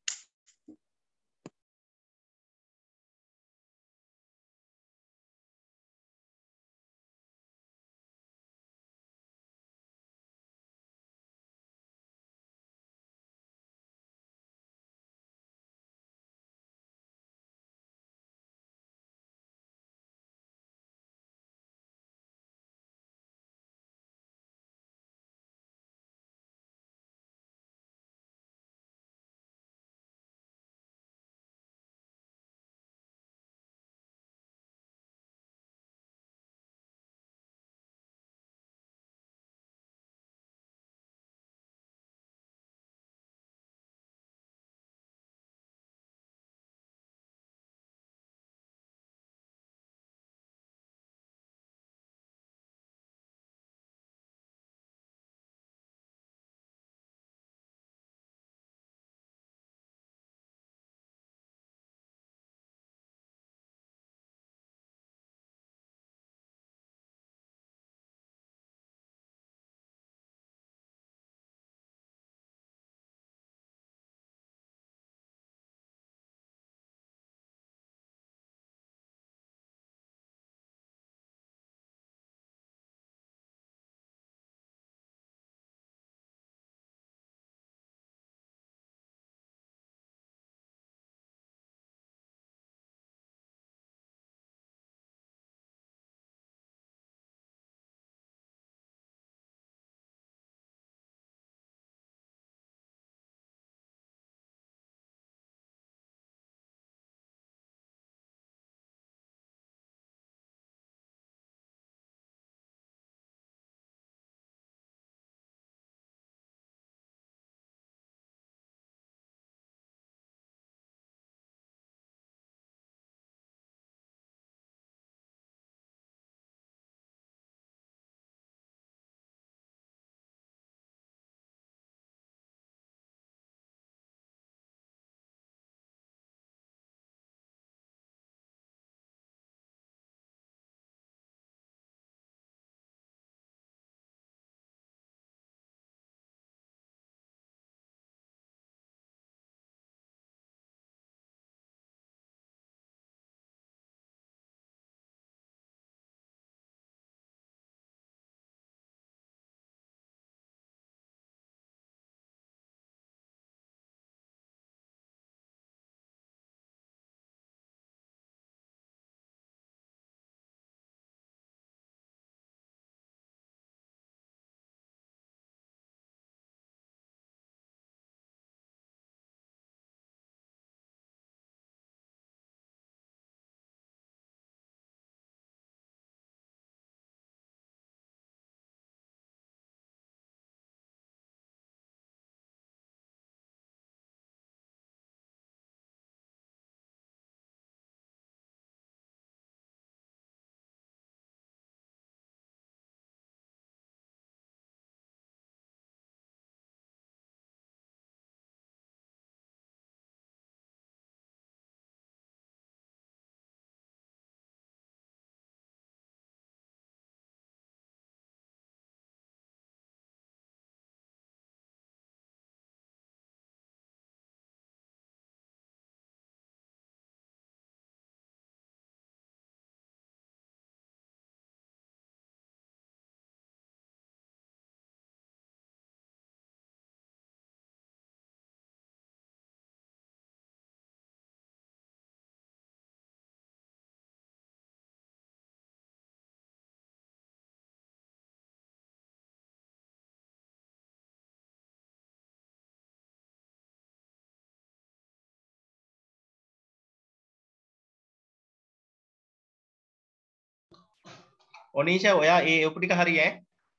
ඔනීෂා ඔයා ඒ ඔප්පු ටික හරි ඈ.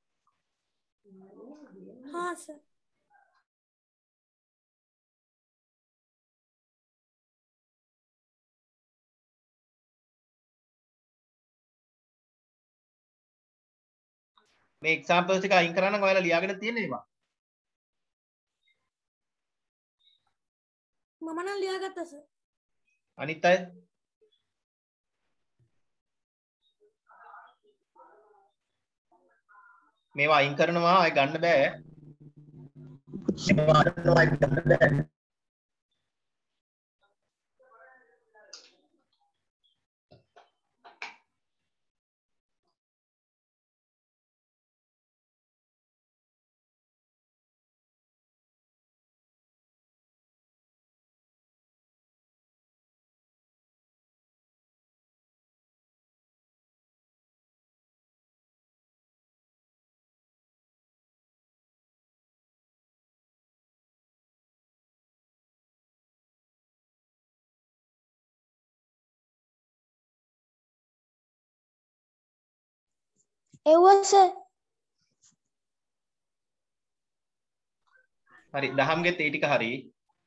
हाँ सर මේ එක්සැම්පල්ස් ටික අයින් කරා නම් ඔයාලා ලියාගෙන තියෙන්නේ ඒවා. मम නම් ලියාගත්තා සර් අනිත් අය මේවා අයින් කරනවා අය ගන්න බෑ. මේවා අරනවා අය ගන්න බෑ. එව්වා සර්. හරි දහම්ගෙත් ඒ ටික හරි.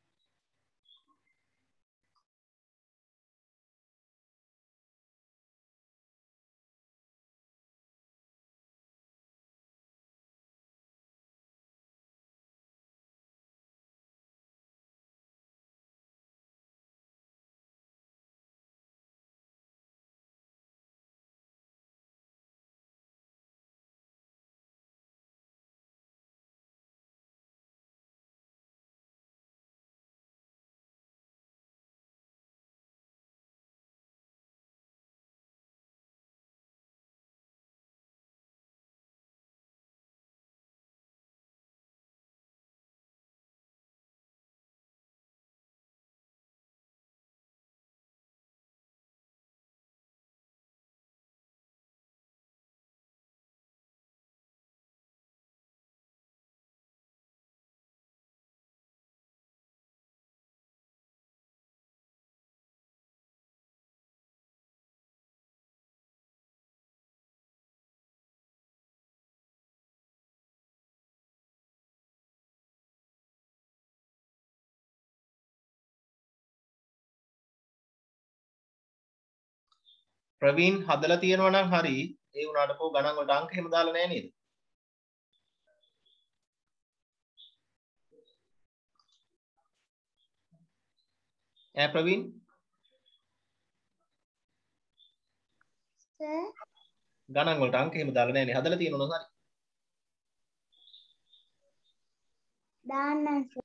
ප්‍රවීන් හදලා තියෙනවා නම් හරි. ඒ උනාට කො ගණන් වලට අංක එහෙම දාලා නැහැ නේද? ඈ ප්‍රවීන් සර් ගණන් වලට අංක එහෙම දාලා නැහැ නේ. හදලා තියෙනවා නම් හරි. දාන්නම් සර්.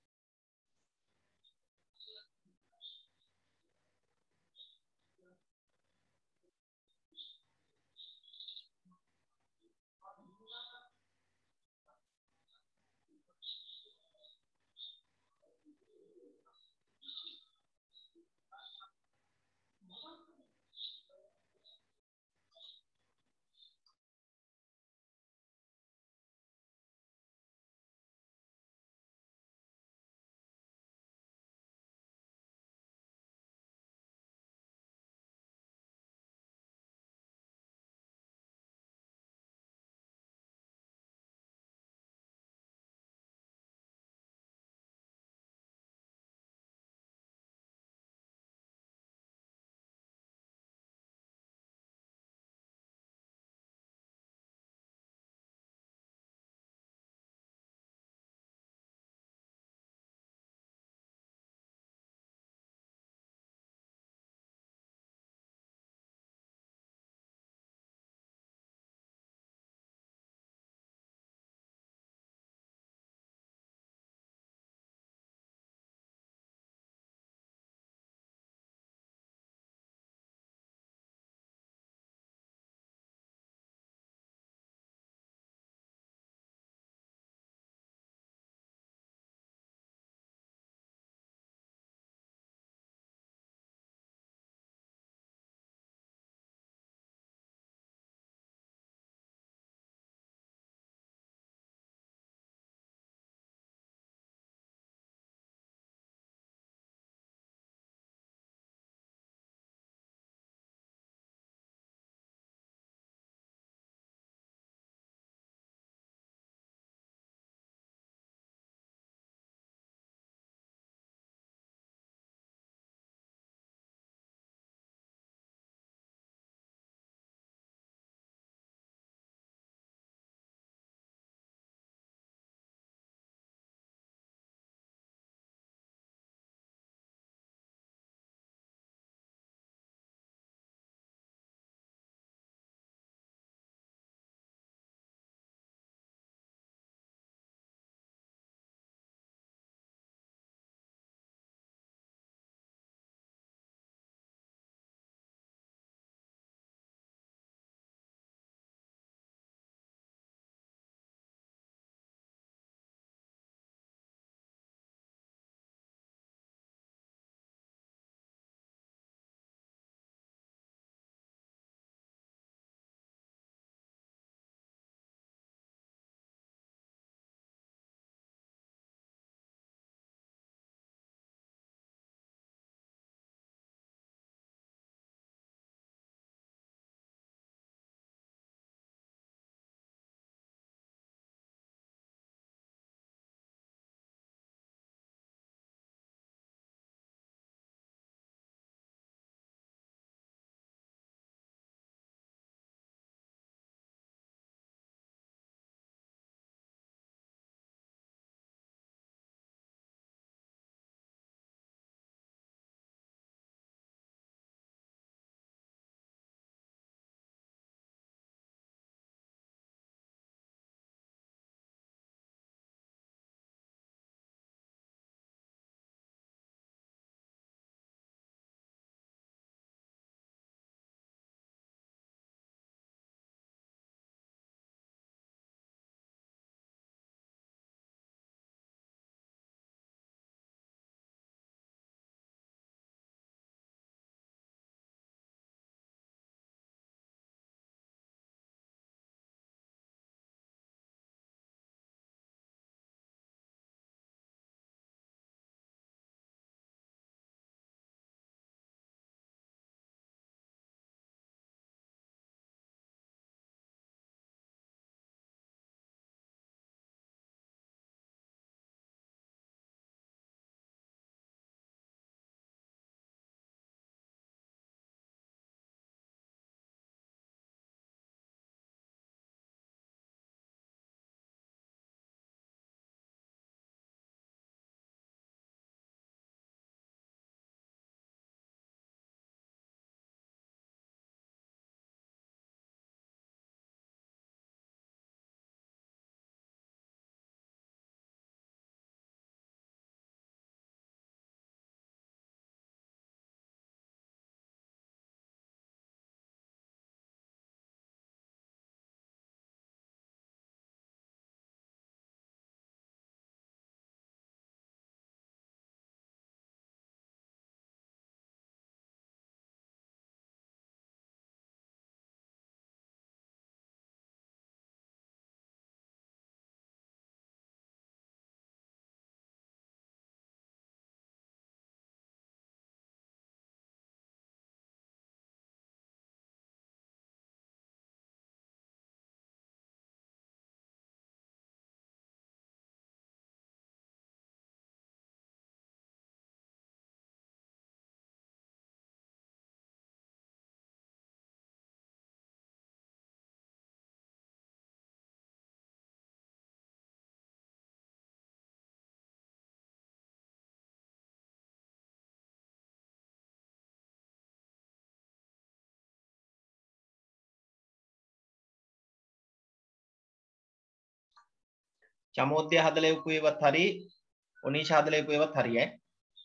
චමෝද්‍ය හදලා එපු ඒවත් හරි ඔනීෂා හදලා එපු ඒවත් හරි ඈ.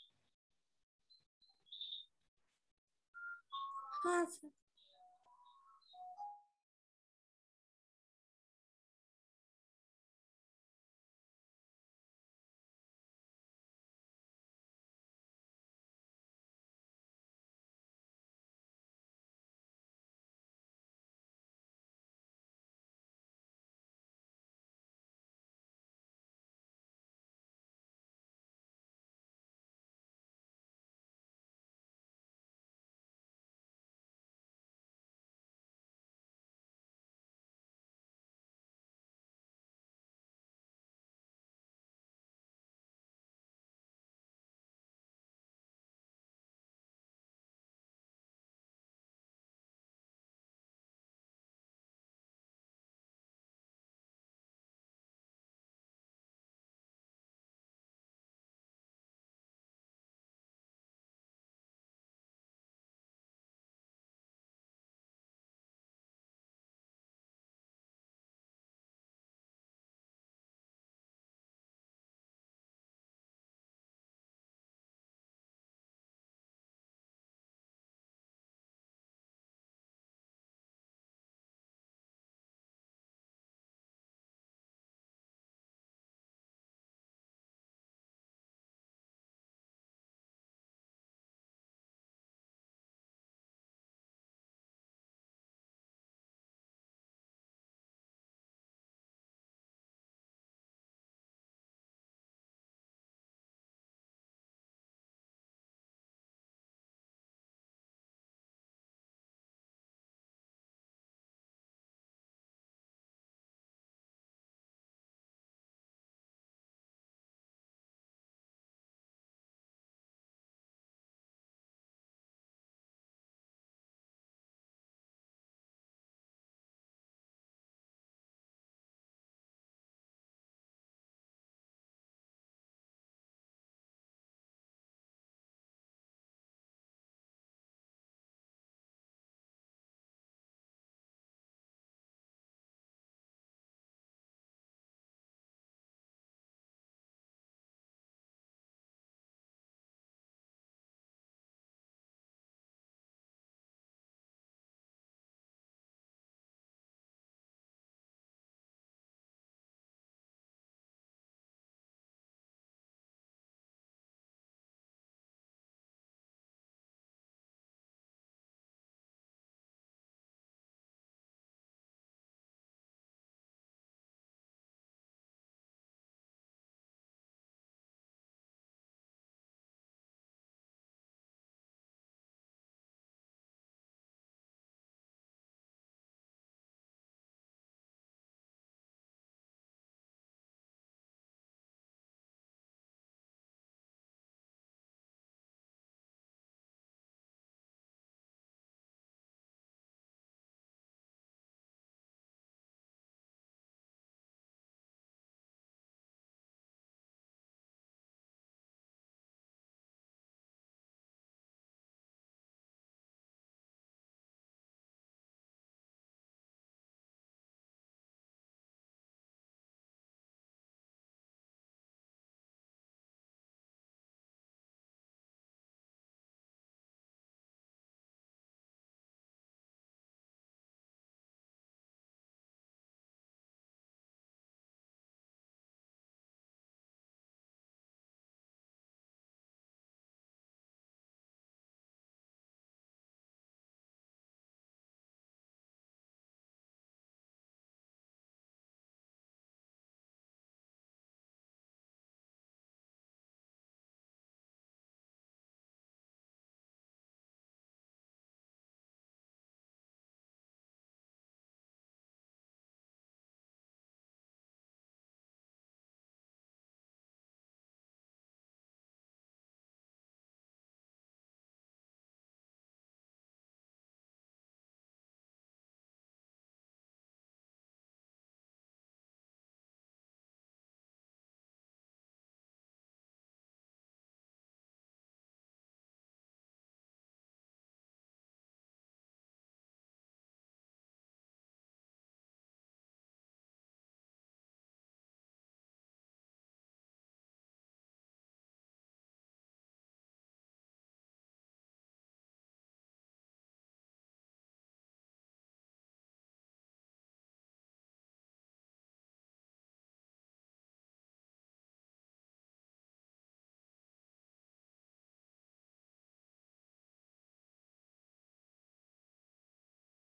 हाँ सर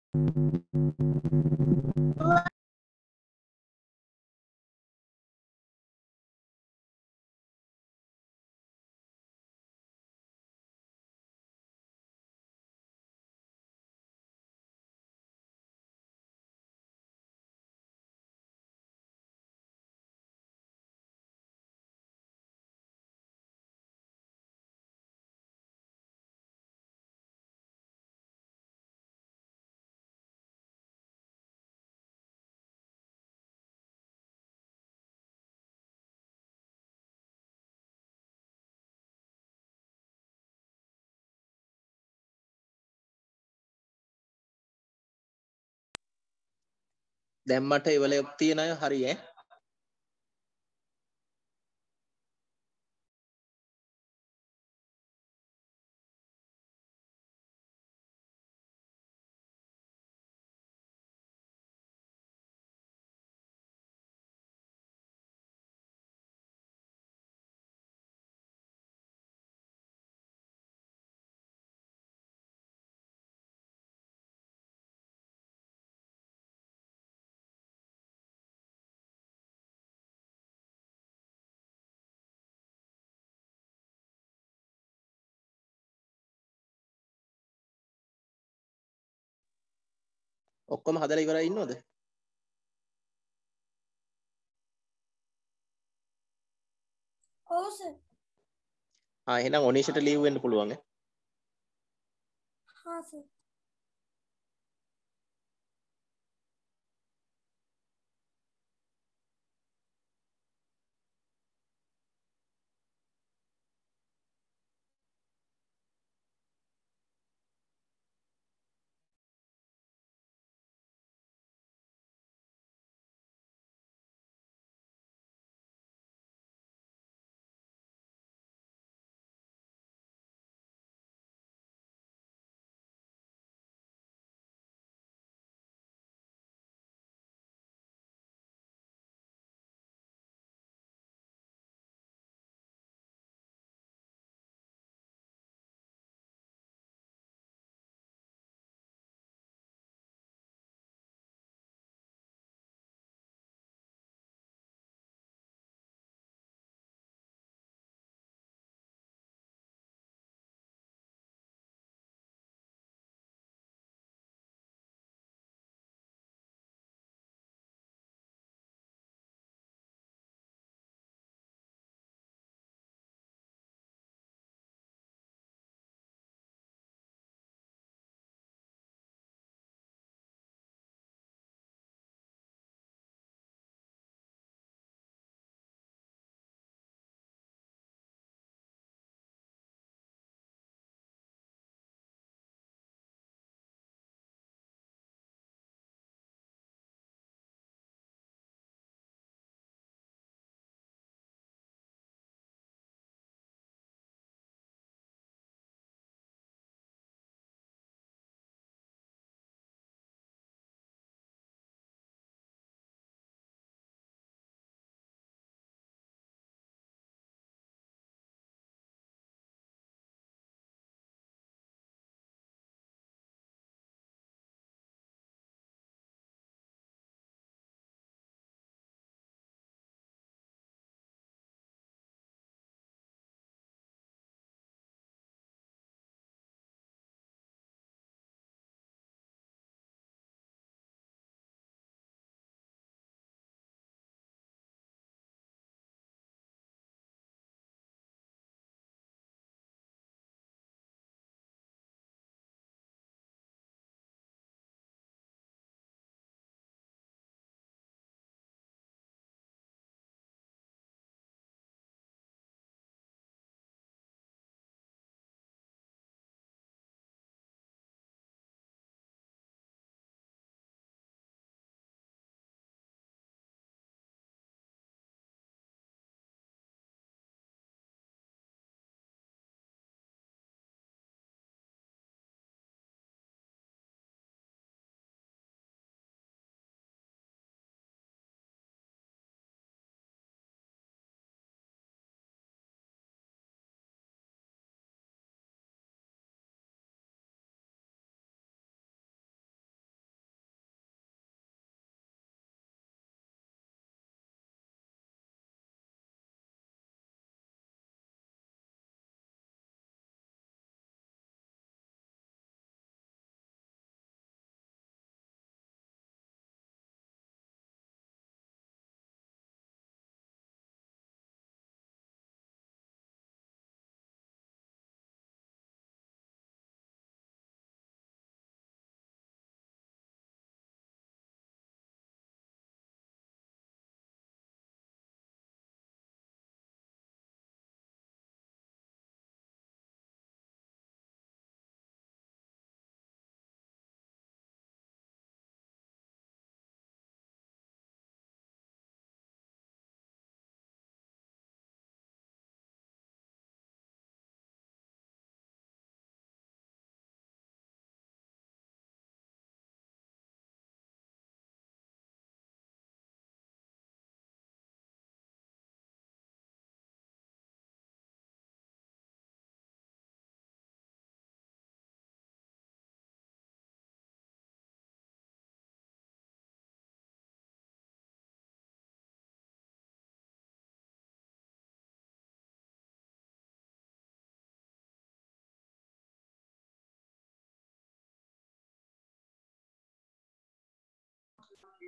දැන් මට ඉවලයක් තියෙන අය හරි ඈ ඔක්කොම හදලා ඉවරයි ඉන්නවද ඔව් සර්. ආ එහෙනම් ඔනීෂට ලීව් වෙන්න පුළුවන් ඈ හා සර්.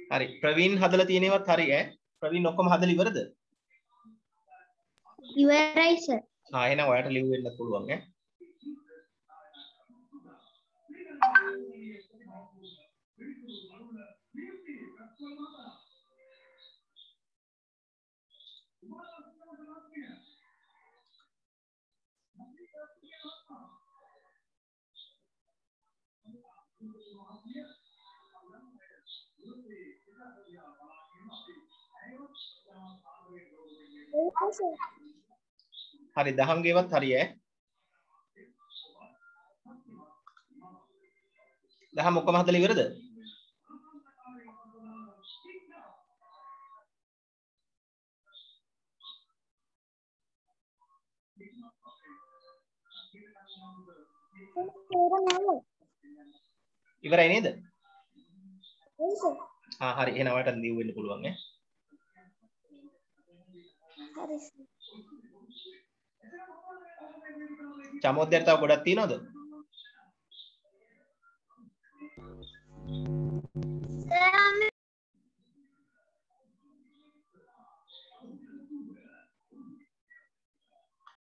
හරි ප්‍රවීන් හදලා තියෙනවත් හරි ඈ ප්‍රවීන් ඔක්කොම හදලා ඉවරද? ඉවරයි සර්. ආ එහෙනම් ඔයාලට ලිව් වෙන්න පුළුවන් ඈ. හරි දහම් ගේවත් හරි ඈ. දහම් ඔක්කොම හදලා ඉවරද? ඉවරයි නේද? ආ හරි එහෙනම් ඔයාලට ලිව් වෙන්න පුළුවන් ඈ. හරි. චමෝද්දයට තව ගොඩක් තියෙනවද? සර්